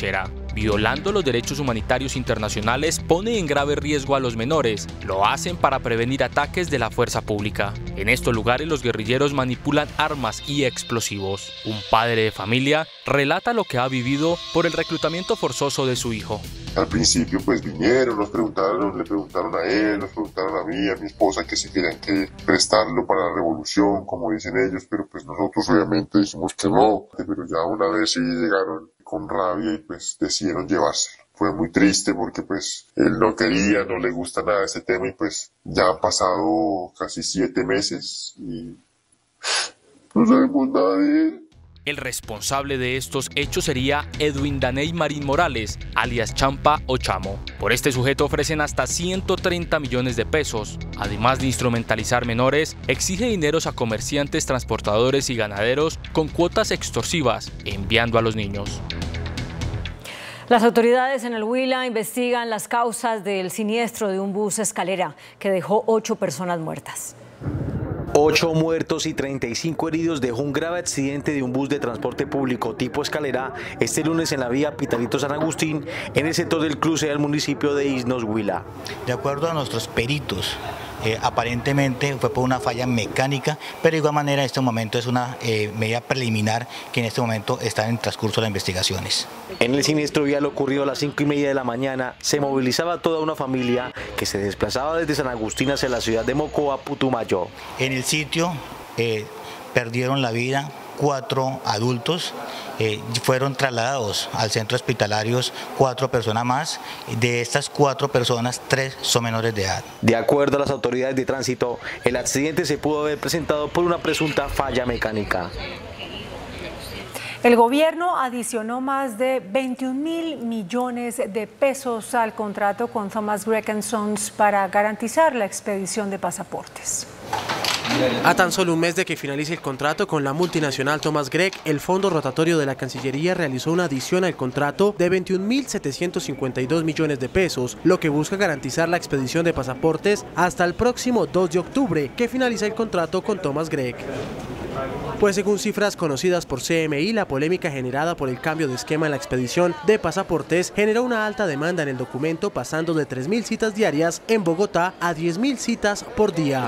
violando los derechos humanitarios internacionales, pone en grave riesgo a los menores. Lo hacen para prevenir ataques de la fuerza pública. En estos lugares los guerrilleros manipulan armas y explosivos. Un padre de familia relata lo que ha vivido por el reclutamiento forzoso de su hijo. Al principio pues vinieron, le preguntaron a él, nos preguntaron a mí, a mi esposa, que si querían que prestarlo para la revolución, como dicen ellos, pero pues nosotros obviamente dijimos que no, pero ya una vez sí llegaron con rabia y pues decidieron llevárselo. Fue muy triste porque pues él no quería, no le gusta nada ese tema y pues ya han pasado casi 7 meses y no sabemos nada de él. El responsable de estos hechos sería Edwin Daney Marín Morales, alias Champa o Chamo. Por este sujeto ofrecen hasta 130 millones de pesos. Además de instrumentalizar menores, exige dineros a comerciantes, transportadores y ganaderos con cuotas extorsivas, enviando a los niños. Las autoridades en el Huila investigan las causas del siniestro de un bus escalera que dejó 8 personas muertas. 8 muertos y 35 heridos dejó un grave accidente de un bus de transporte público tipo escalera este lunes en la vía Pitalito-San Agustín, en el sector del cruce del municipio de Isnos, Huila. De acuerdo a nuestros peritos, aparentemente fue por una falla mecánica, pero de igual manera en este momento es una medida preliminar que en este momento está en transcurso de las investigaciones. En el siniestro vial ocurrido a las 5:30 de la mañana, se movilizaba toda una familia que se desplazaba desde San Agustín hacia la ciudad de Mocoa, Putumayo. En el sitio perdieron la vida 4 adultos, fueron trasladados al centro hospitalario 4 personas más. De estas 4 personas, 3 son menores de edad. De acuerdo a las autoridades de tránsito, el accidente se pudo haber presentado por una presunta falla mecánica. El gobierno adicionó más de 21.000 millones de pesos al contrato con Thomas Gregg & Sons para garantizar la expedición de pasaportes. A tan solo un mes de que finalice el contrato con la multinacional Thomas Gregg, el Fondo Rotatorio de la Cancillería realizó una adición al contrato de 21.752 millones de pesos, lo que busca garantizar la expedición de pasaportes hasta el próximo 2 de octubre, que finaliza el contrato con Thomas Gregg. Pues según cifras conocidas por CMI, la polémica generada por el cambio de esquema en la expedición de pasaportes generó una alta demanda en el documento, pasando de 3.000 citas diarias en Bogotá a 10.000 citas por día.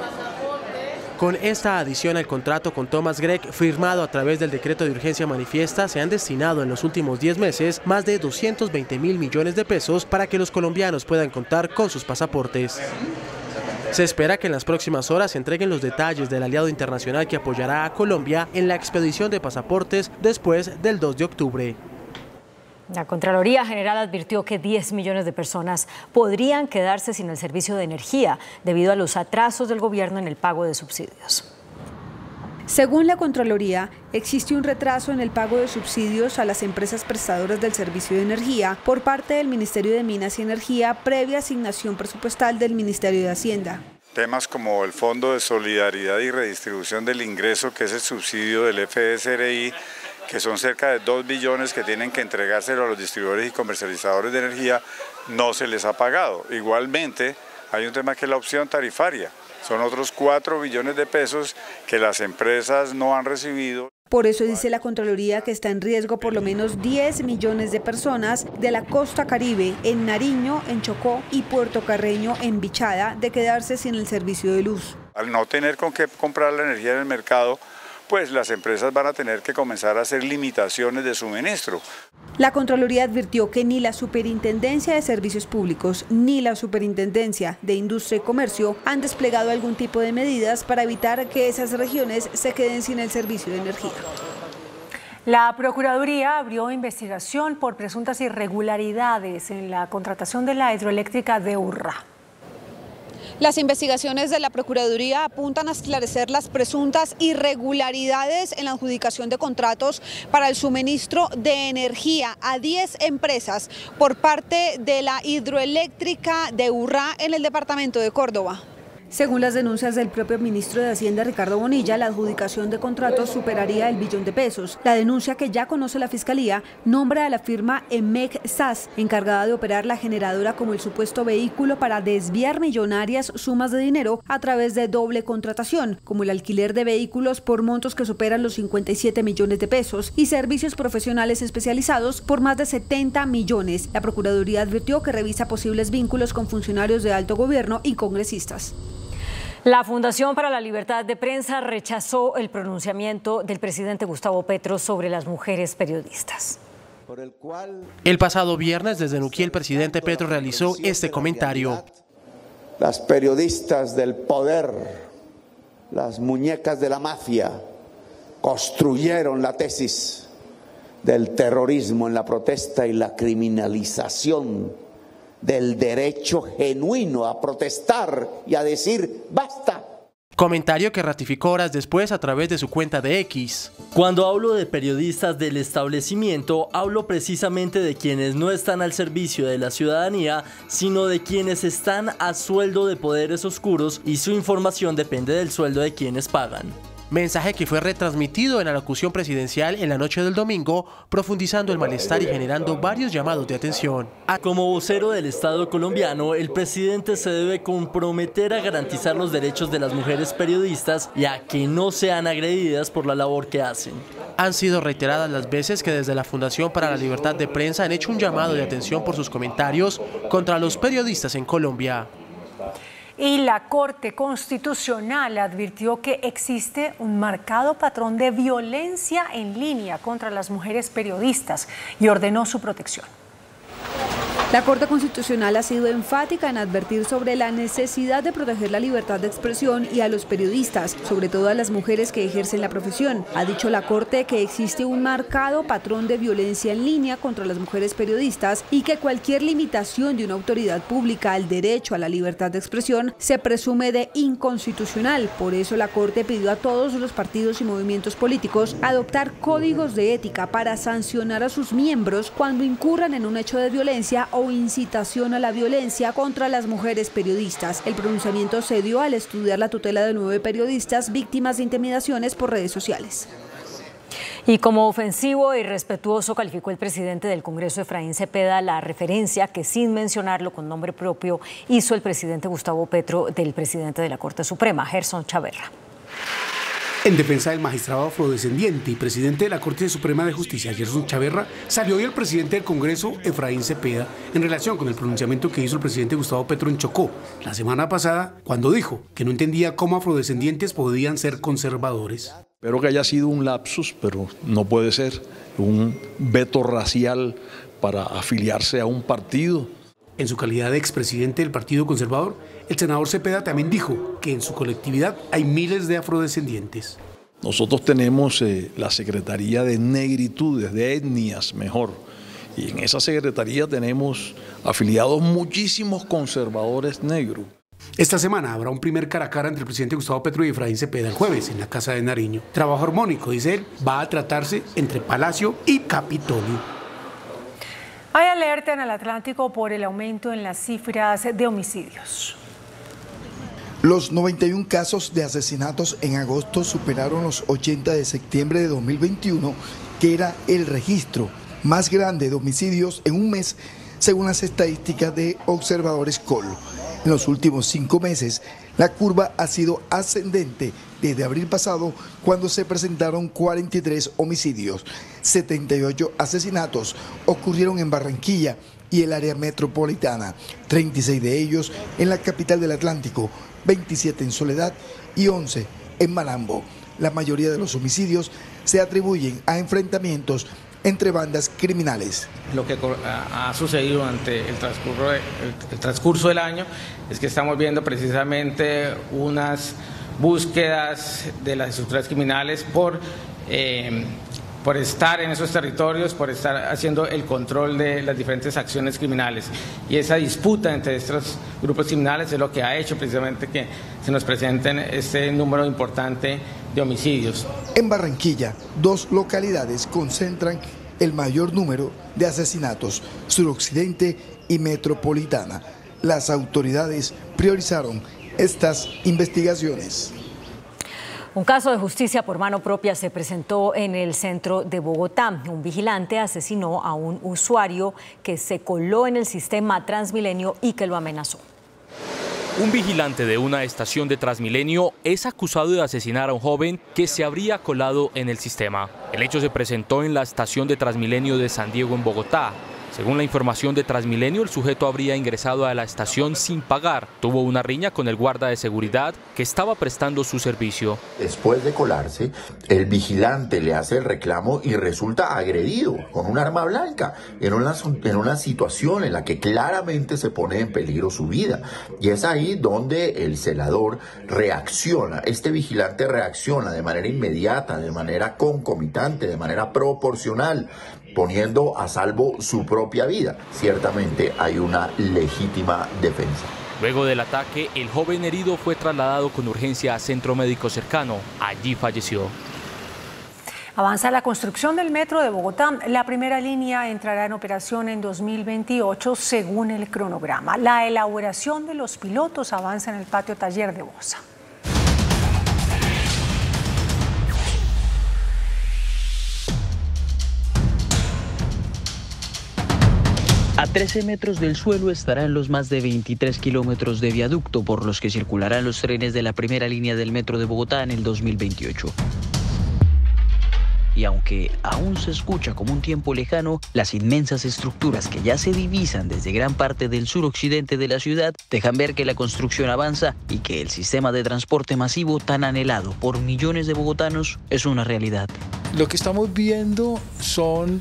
Con esta adición al contrato con Thomas Gregg, firmado a través del decreto de urgencia manifiesta, se han destinado en los últimos 10 meses más de 220.000 millones de pesos para que los colombianos puedan contar con sus pasaportes. Se espera que en las próximas horas se entreguen los detalles del aliado internacional que apoyará a Colombia en la expedición de pasaportes después del 2 de octubre. La Contraloría General advirtió que 10 millones de personas podrían quedarse sin el servicio de energía debido a los atrasos del gobierno en el pago de subsidios. Según la Contraloría, existe un retraso en el pago de subsidios a las empresas prestadoras del servicio de energía por parte del Ministerio de Minas y Energía previa asignación presupuestal del Ministerio de Hacienda. Temas como el Fondo de Solidaridad y Redistribución del Ingreso, que es el subsidio del FSRI, que son cerca de 2 billones que tienen que entregárselo a los distribuidores y comercializadores de energía, no se les ha pagado. Igualmente, hay un tema que es la opción tarifaria. Son otros 4 billones de pesos que las empresas no han recibido. Por eso dice la Contraloría que está en riesgo por lo menos 10 millones de personas de la costa caribe, en Nariño, en Chocó y Puerto Carreño, en Bichada, de quedarse sin el servicio de luz. Al no tener con qué comprar la energía en el mercado, pues las empresas van a tener que comenzar a hacer limitaciones de suministro. La Contraloría advirtió que ni la Superintendencia de Servicios Públicos ni la Superintendencia de Industria y Comercio han desplegado algún tipo de medidas para evitar que esas regiones se queden sin el servicio de energía. La Procuraduría abrió investigación por presuntas irregularidades en la contratación de la hidroeléctrica de Urrá. Las investigaciones de la Procuraduría apuntan a esclarecer las presuntas irregularidades en la adjudicación de contratos para el suministro de energía a 10 empresas por parte de la hidroeléctrica de Urrá en el departamento de Córdoba. Según las denuncias del propio ministro de Hacienda, Ricardo Bonilla, la adjudicación de contratos superaría el billón de pesos. La denuncia, que ya conoce la Fiscalía, nombra a la firma EMEC SAS, encargada de operar la generadora, como el supuesto vehículo para desviar millonarias sumas de dinero a través de doble contratación, como el alquiler de vehículos por montos que superan los 57 millones de pesos y servicios profesionales especializados por más de 70 millones. La Procuraduría advirtió que revisa posibles vínculos con funcionarios de alto gobierno y congresistas. La Fundación para la Libertad de Prensa rechazó el pronunciamiento del presidente Gustavo Petro sobre las mujeres periodistas. El pasado viernes, desde Nuquí, el presidente Petro realizó este comentario. Las periodistas del poder, las muñecas de la mafia, construyeron la tesis del terrorismo en la protesta y la criminalización del derecho genuino a protestar y a decir basta. Comentario que ratificó horas después a través de su cuenta de X. Cuando hablo de periodistas del establecimiento, hablo precisamente de quienes no están al servicio de la ciudadanía, sino de quienes están a sueldo de poderes oscuros y su información depende del sueldo de quienes pagan. Mensaje que fue retransmitido en la locución presidencial en la noche del domingo, profundizando el malestar y generando varios llamados de atención. Como vocero del Estado colombiano, el presidente se debe comprometer a garantizar los derechos de las mujeres periodistas y a que no sean agredidas por la labor que hacen. Han sido reiteradas las veces que desde la Fundación para la Libertad de Prensa han hecho un llamado de atención por sus comentarios contra los periodistas en Colombia. Y la Corte Constitucional advirtió que existe un marcado patrón de violencia en línea contra las mujeres periodistas y ordenó su protección. La Corte Constitucional ha sido enfática en advertir sobre la necesidad de proteger la libertad de expresión y a los periodistas, sobre todo a las mujeres que ejercen la profesión. Ha dicho la Corte que existe un marcado patrón de violencia en línea contra las mujeres periodistas y que cualquier limitación de una autoridad pública al derecho a la libertad de expresión se presume de inconstitucional. Por eso la Corte pidió a todos los partidos y movimientos políticos adoptar códigos de ética para sancionar a sus miembros cuando incurran en un hecho de violencia o incitación a la violencia contra las mujeres periodistas. El pronunciamiento se dio al estudiar la tutela de 9 periodistas víctimas de intimidaciones por redes sociales. Y como ofensivo e irrespetuoso calificó el presidente del Congreso, Efraín Cepeda, la referencia que, sin mencionarlo con nombre propio, hizo el presidente Gustavo Petro del presidente de la Corte Suprema, Gerson Chaverra. En defensa del magistrado afrodescendiente y presidente de la Corte Suprema de Justicia, Gerson Chaverra, salió hoy el presidente del Congreso, Efraín Cepeda, en relación con el pronunciamiento que hizo el presidente Gustavo Petro en Chocó la semana pasada, cuando dijo que no entendía cómo afrodescendientes podían ser conservadores. Espero que haya sido un lapsus, pero no puede ser un veto racial para afiliarse a un partido. En su calidad de expresidente del Partido Conservador, el senador Cepeda también dijo que en su colectividad hay miles de afrodescendientes. Nosotros tenemos la Secretaría de Negritudes, de etnias mejor, y en esa secretaría tenemos afiliados muchísimos conservadores negros. Esta semana habrá un primer cara a cara entre el presidente Gustavo Petro y Efraín Cepeda el jueves en la Casa de Nariño. Trabajo armónico, dice él, va a tratarse entre Palacio y Capitolio. Hay alerta en el Atlántico por el aumento en las cifras de homicidios. Los 91 casos de asesinatos en agosto superaron los 80 de septiembre de 2021, que era el registro más grande de homicidios en un mes, según las estadísticas de Observadores Col. En los últimos 5 meses, la curva ha sido ascendente desde abril pasado, cuando se presentaron 43 homicidios. 78 asesinatos ocurrieron en Barranquilla y el área metropolitana, 36 de ellos en la capital del Atlántico, 27 en Soledad y 11 en Malambo. La mayoría de los homicidios se atribuyen a enfrentamientos entre bandas criminales. Lo que ha sucedido durante el transcurso del año es que estamos viendo precisamente unas búsquedas de las estructuras criminales por estar en esos territorios, por estar haciendo el control de las diferentes acciones criminales. Y esa disputa entre estos grupos criminales es lo que ha hecho precisamente que se nos presenten este número importante de homicidios. En Barranquilla, 2 localidades concentran el mayor número de asesinatos, suroccidente y metropolitana. Las autoridades priorizaron estas investigaciones. Un caso de justicia por mano propia se presentó en el centro de Bogotá. Un vigilante asesinó a un usuario que se coló en el sistema Transmilenio y que lo amenazó. Un vigilante de una estación de Transmilenio es acusado de asesinar a un joven que se habría colado en el sistema. El hecho se presentó en la estación de Transmilenio de San Diego en Bogotá. Según la información de Transmilenio, el sujeto habría ingresado a la estación sin pagar. Tuvo una riña con el guarda de seguridad que estaba prestando su servicio. Después de colarse, el vigilante le hace el reclamo y resulta agredido con un arma blanca en una situación en la que claramente se pone en peligro su vida. Y es ahí donde el celador reacciona. Este vigilante reacciona de manera inmediata, de manera concomitante, de manera proporcional, poniendo a salvo su propia vida. Ciertamente hay una legítima defensa. Luego del ataque, el joven herido fue trasladado con urgencia a centro médico cercano. Allí falleció. Avanza la construcción del metro de Bogotá. La primera línea entrará en operación en 2028 según el cronograma. La elaboración de los pilotos avanza en el patio taller de Bosa. A 13 metros del suelo estarán los más de 23 kilómetros de viaducto por los que circularán los trenes de la primera línea del metro de Bogotá en el 2028. Y aunque aún se escucha como un tiempo lejano, las inmensas estructuras que ya se divisan desde gran parte del suroccidente de la ciudad dejan ver que la construcción avanza y que el sistema de transporte masivo tan anhelado por millones de bogotanos es una realidad. Lo que estamos viendo son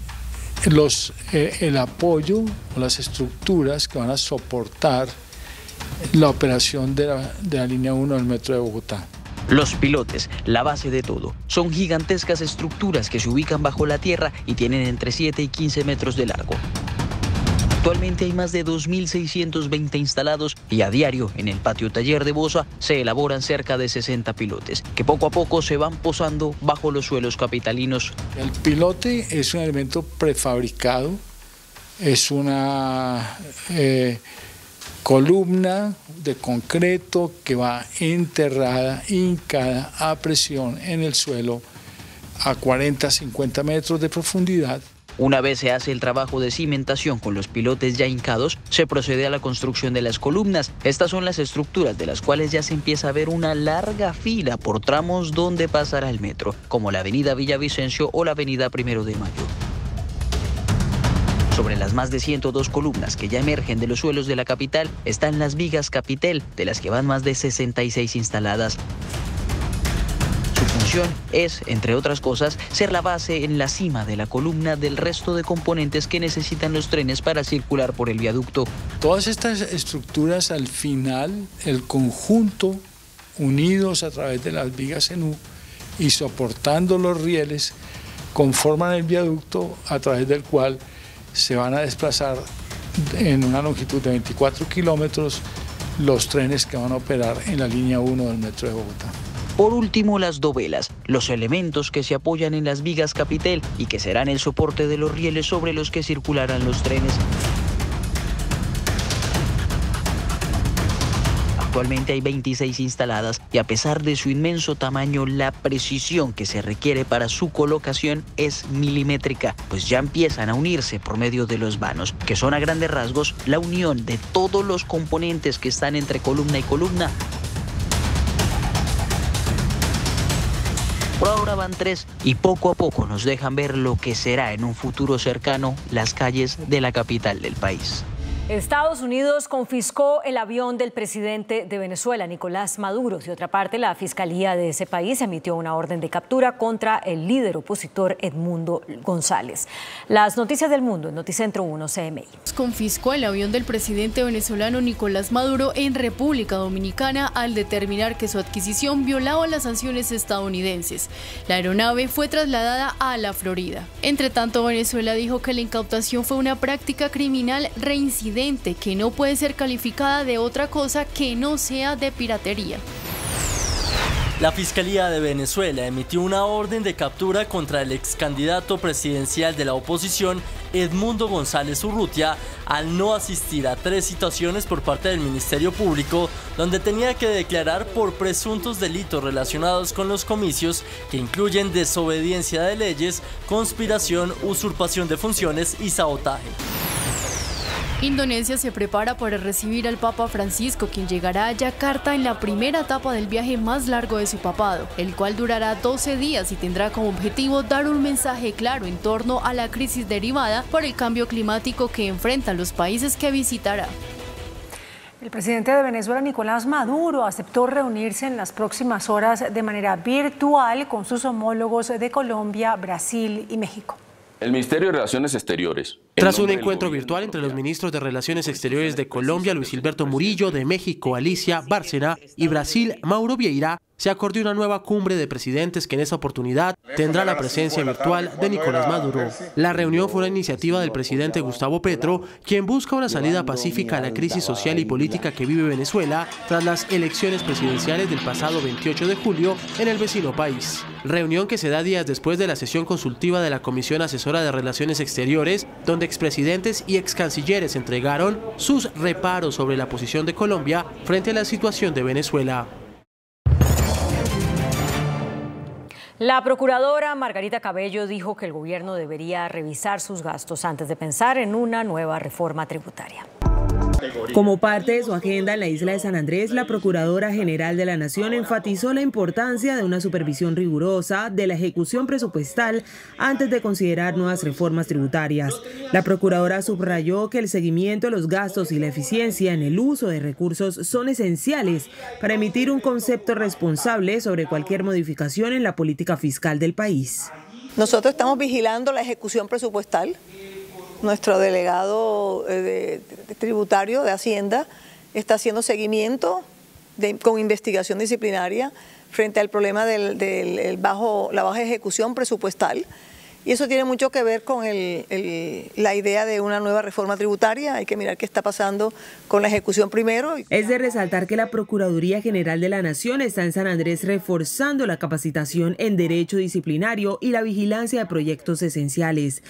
el apoyo o las estructuras que van a soportar la operación de la línea 1 del metro de Bogotá. Los pilotes, la base de todo, son gigantescas estructuras que se ubican bajo la tierra y tienen entre 7 y 15 metros de largo. Actualmente hay más de 2.620 instalados y a diario en el patio taller de Bosa se elaboran cerca de 60 pilotes que poco a poco se van posando bajo los suelos capitalinos. El pilote es un elemento prefabricado, es una columna de concreto que va enterrada, hincada a presión en el suelo a 40-50 metros de profundidad. Una vez se hace el trabajo de cimentación con los pilotes ya hincados, se procede a la construcción de las columnas. Estas son las estructuras de las cuales ya se empieza a ver una larga fila por tramos donde pasará el metro, como la avenida Villavicencio o la avenida 1 de Mayo. Sobre las más de 102 columnas que ya emergen de los suelos de la capital están las vigas Capitel, de las que van más de 66 instaladas. Su función es, entre otras cosas, ser la base en la cima de la columna del resto de componentes que necesitan los trenes para circular por el viaducto. Todas estas estructuras al final, el conjunto, unidos a través de las vigas en U y soportando los rieles, conforman el viaducto a través del cual se van a desplazar en una longitud de 24 kilómetros los trenes que van a operar en la línea 1 del metro de Bogotá. Por último, las dovelas, los elementos que se apoyan en las vigas Capitel y que serán el soporte de los rieles sobre los que circularán los trenes. Actualmente hay 26 instaladas y a pesar de su inmenso tamaño, la precisión que se requiere para su colocación es milimétrica, pues ya empiezan a unirse por medio de los vanos, que son a grandes rasgos la unión de todos los componentes que están entre columna y columna. Por ahora van 3 y poco a poco nos dejan ver lo que será en un futuro cercano las calles de la capital del país. Estados Unidos confiscó el avión del presidente de Venezuela, Nicolás Maduro. De otra parte, la Fiscalía de ese país emitió una orden de captura contra el líder opositor Edmundo González. Las noticias del mundo en Noticentro 1 CMI. Confiscó el avión del presidente venezolano Nicolás Maduro en República Dominicana al determinar que su adquisición violaba las sanciones estadounidenses. La aeronave fue trasladada a la Florida. Entre tanto, Venezuela dijo que la incautación fue una práctica criminal reincidente que no puede ser calificada de otra cosa que no sea de piratería. La Fiscalía de Venezuela emitió una orden de captura contra el ex candidato presidencial de la oposición, Edmundo González Urrutia, al no asistir a 3 citaciones por parte del Ministerio Público, donde tenía que declarar por presuntos delitos relacionados con los comicios, que incluyen desobediencia de leyes, conspiración, usurpación de funciones y sabotaje. Indonesia se prepara para recibir al Papa Francisco, quien llegará a Yakarta en la primera etapa del viaje más largo de su papado, el cual durará 12 días y tendrá como objetivo dar un mensaje claro en torno a la crisis derivada por el cambio climático que enfrentan los países que visitará. El presidente de Venezuela, Nicolás Maduro, aceptó reunirse en las próximas horas de manera virtual con sus homólogos de Colombia, Brasil y México. El Ministerio de Relaciones Exteriores. Tras un encuentro virtual entre los ministros de Relaciones Exteriores de Colombia, Luis Gilberto Murillo, de México, Alicia Bárcena, y Brasil, Mauro Vieira, se acordó una nueva cumbre de presidentes que en esta oportunidad tendrá la presencia virtual de Nicolás Maduro. La reunión fue una iniciativa del presidente Gustavo Petro, quien busca una salida pacífica a la crisis social y política que vive Venezuela tras las elecciones presidenciales del pasado 28 de julio en el vecino país. Reunión que se da días después de la sesión consultiva de la Comisión Asesora de Relaciones Exteriores, donde expresidentes y excancilleres entregaron sus reparos sobre la posición de Colombia frente a la situación de Venezuela. La procuradora Margarita Cabello dijo que el gobierno debería revisar sus gastos antes de pensar en una nueva reforma tributaria. Como parte de su agenda en la isla de San Andrés, la Procuradora General de la Nación enfatizó la importancia de una supervisión rigurosa de la ejecución presupuestal antes de considerar nuevas reformas tributarias. La Procuradora subrayó que el seguimiento de los gastos y la eficiencia en el uso de recursos son esenciales para emitir un concepto responsable sobre cualquier modificación en la política fiscal del país. Nosotros estamos vigilando la ejecución presupuestal. Nuestro delegado tributario de Hacienda está haciendo seguimiento con investigación disciplinaria frente al problema de la baja ejecución presupuestal. Y eso tiene mucho que ver con la idea de una nueva reforma tributaria. Hay que mirar qué está pasando con la ejecución primero. Es de resaltar que la Procuraduría General de la Nación está en San Andrés reforzando la capacitación en derecho disciplinario y la vigilancia de proyectos esenciales.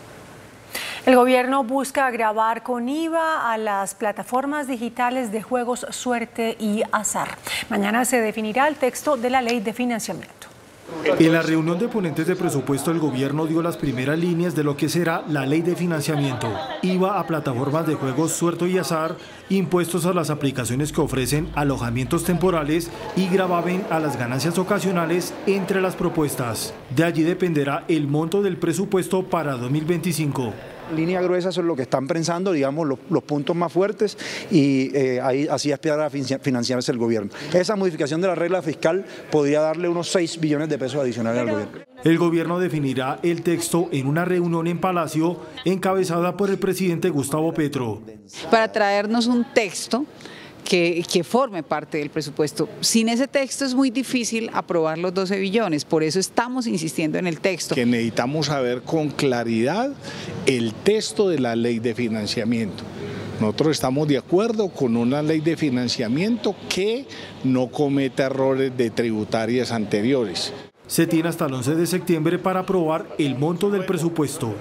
El gobierno busca gravar con IVA a las plataformas digitales de juegos Suerte y Azar. Mañana se definirá el texto de la ley de financiamiento. En la reunión de ponentes de presupuesto, el gobierno dio las primeras líneas de lo que será la ley de financiamiento. IVA a plataformas de juegos Suerte y Azar, impuestos a las aplicaciones que ofrecen alojamientos temporales y gravamen a las ganancias ocasionales entre las propuestas. De allí dependerá el monto del presupuesto para 2025. Línea gruesa, eso es lo que están pensando, digamos, los puntos más fuertes, y ahí así aspirar a financiarse el gobierno. Esa modificación de la regla fiscal podría darle unos 6 billones de pesos adicionales al gobierno. El gobierno definirá el texto en una reunión en Palacio encabezada por el presidente Gustavo Petro. Para traernos un texto que forme parte del presupuesto. Sin ese texto es muy difícil aprobar los 12 billones, por eso estamos insistiendo en el texto. Que necesitamos saber con claridad el texto de la ley de financiamiento. Nosotros estamos de acuerdo con una ley de financiamiento que no cometa errores de tributarias anteriores. Se tiene hasta el 11 de septiembre para aprobar el monto del presupuesto.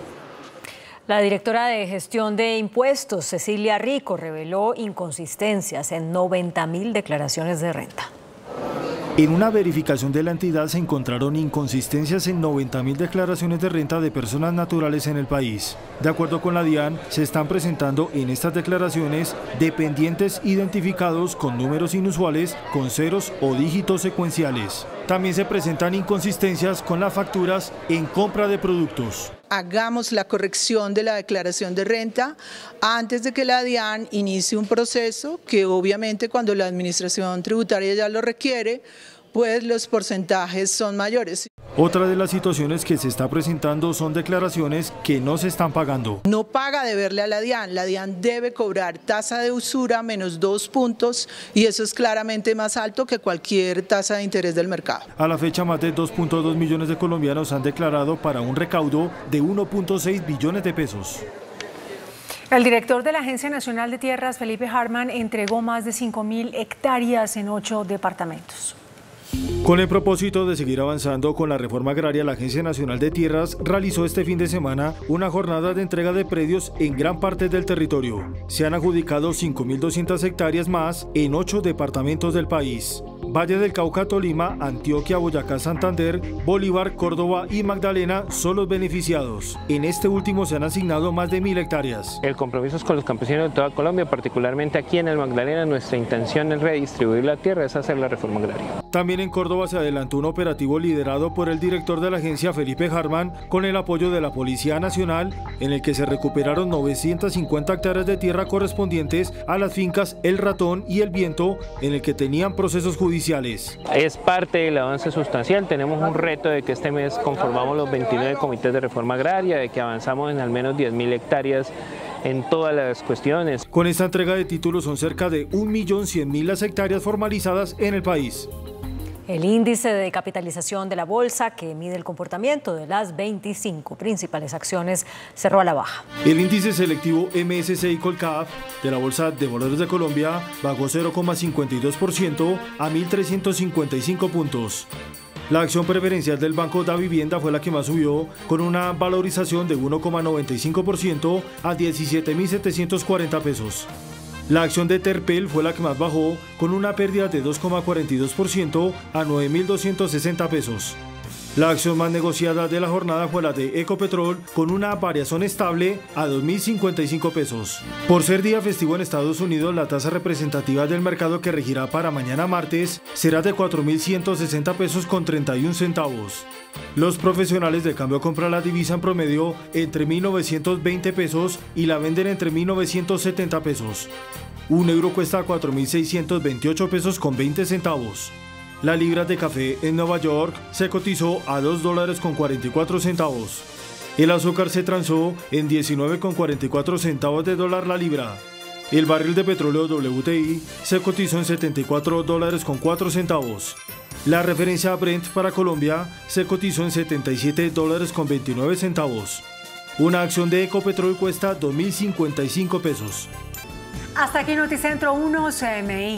La directora de Gestión de Impuestos, Cecilia Rico, reveló inconsistencias en 90.000 declaraciones de renta. En una verificación de la entidad se encontraron inconsistencias en 90.000 declaraciones de renta de personas naturales en el país. De acuerdo con la DIAN, se están presentando en estas declaraciones dependientes identificados con números inusuales, con ceros o dígitos secuenciales. También se presentan inconsistencias con las facturas en compra de productos. Hagamos la corrección de la declaración de renta antes de que la DIAN inicie un proceso que obviamente cuando la administración tributaria ya lo requiere, pues los porcentajes son mayores. Otra de las situaciones que se está presentando son declaraciones que no se están pagando. No paga deberle a la DIAN debe cobrar tasa de usura menos 2 puntos y eso es claramente más alto que cualquier tasa de interés del mercado. A la fecha, más de 2.2 millones de colombianos han declarado para un recaudo de 1.6 billones de pesos. El director de la Agencia Nacional de Tierras, Felipe Hartman, entregó más de 5.000 hectáreas en 8 departamentos. Con el propósito de seguir avanzando con la reforma agraria, la Agencia Nacional de Tierras realizó este fin de semana una jornada de entrega de predios en gran parte del territorio. Se han adjudicado 5.200 hectáreas más en 8 departamentos del país. Valle del Cauca, Tolima, Antioquia, Boyacá, Santander, Bolívar, Córdoba y Magdalena son los beneficiados. En este último se han asignado más de 1.000 hectáreas. El compromiso es con los campesinos de toda Colombia, particularmente aquí en el Magdalena. Nuestra intención es redistribuir la tierra, es hacer la reforma agraria. También en Córdoba se adelantó un operativo liderado por el director de la agencia, Felipe Harman, con el apoyo de la Policía Nacional, en el que se recuperaron 950 hectáreas de tierra correspondientes a las fincas El Ratón y El Viento, en el que tenían procesos judiciales. Es parte del avance sustancial. Tenemos un reto de que este mes conformamos los 29 comités de reforma agraria, de que avanzamos en al menos 10.000 hectáreas en todas las cuestiones. Con esta entrega de títulos son cerca de 1.100.000 las hectáreas formalizadas en el país. El índice de capitalización de la bolsa, que mide el comportamiento de las 25 principales acciones, cerró a la baja. El índice selectivo MSCI Colcap de la Bolsa de Valores de Colombia bajó 0,52% a 1.355 puntos. La acción preferencial del Banco Da Vivienda fue la que más subió, con una valorización de 1,95% a 17.740 pesos. La acción de Terpel fue la que más bajó, con una pérdida de 2,42% a 9.260 pesos. La acción más negociada de la jornada fue la de Ecopetrol, con una variación estable a 2.055 pesos. Por ser día festivo en Estados Unidos, la tasa representativa del mercado que regirá para mañana martes será de 4.160 pesos con 31 centavos. Los profesionales de cambio compran la divisa en promedio entre 1.920 pesos y la venden entre 1.970 pesos. Un euro cuesta 4.628 pesos con 20 centavos. La libra de café en Nueva York se cotizó a $2.44. El azúcar se transó en 19,44 centavos de dólar la libra. El barril de petróleo WTI se cotizó en $74.04. La referencia Brent para Colombia se cotizó en $77.29. Una acción de Ecopetrol cuesta 2.055 pesos. Hasta aquí Noticentro 1 CMI.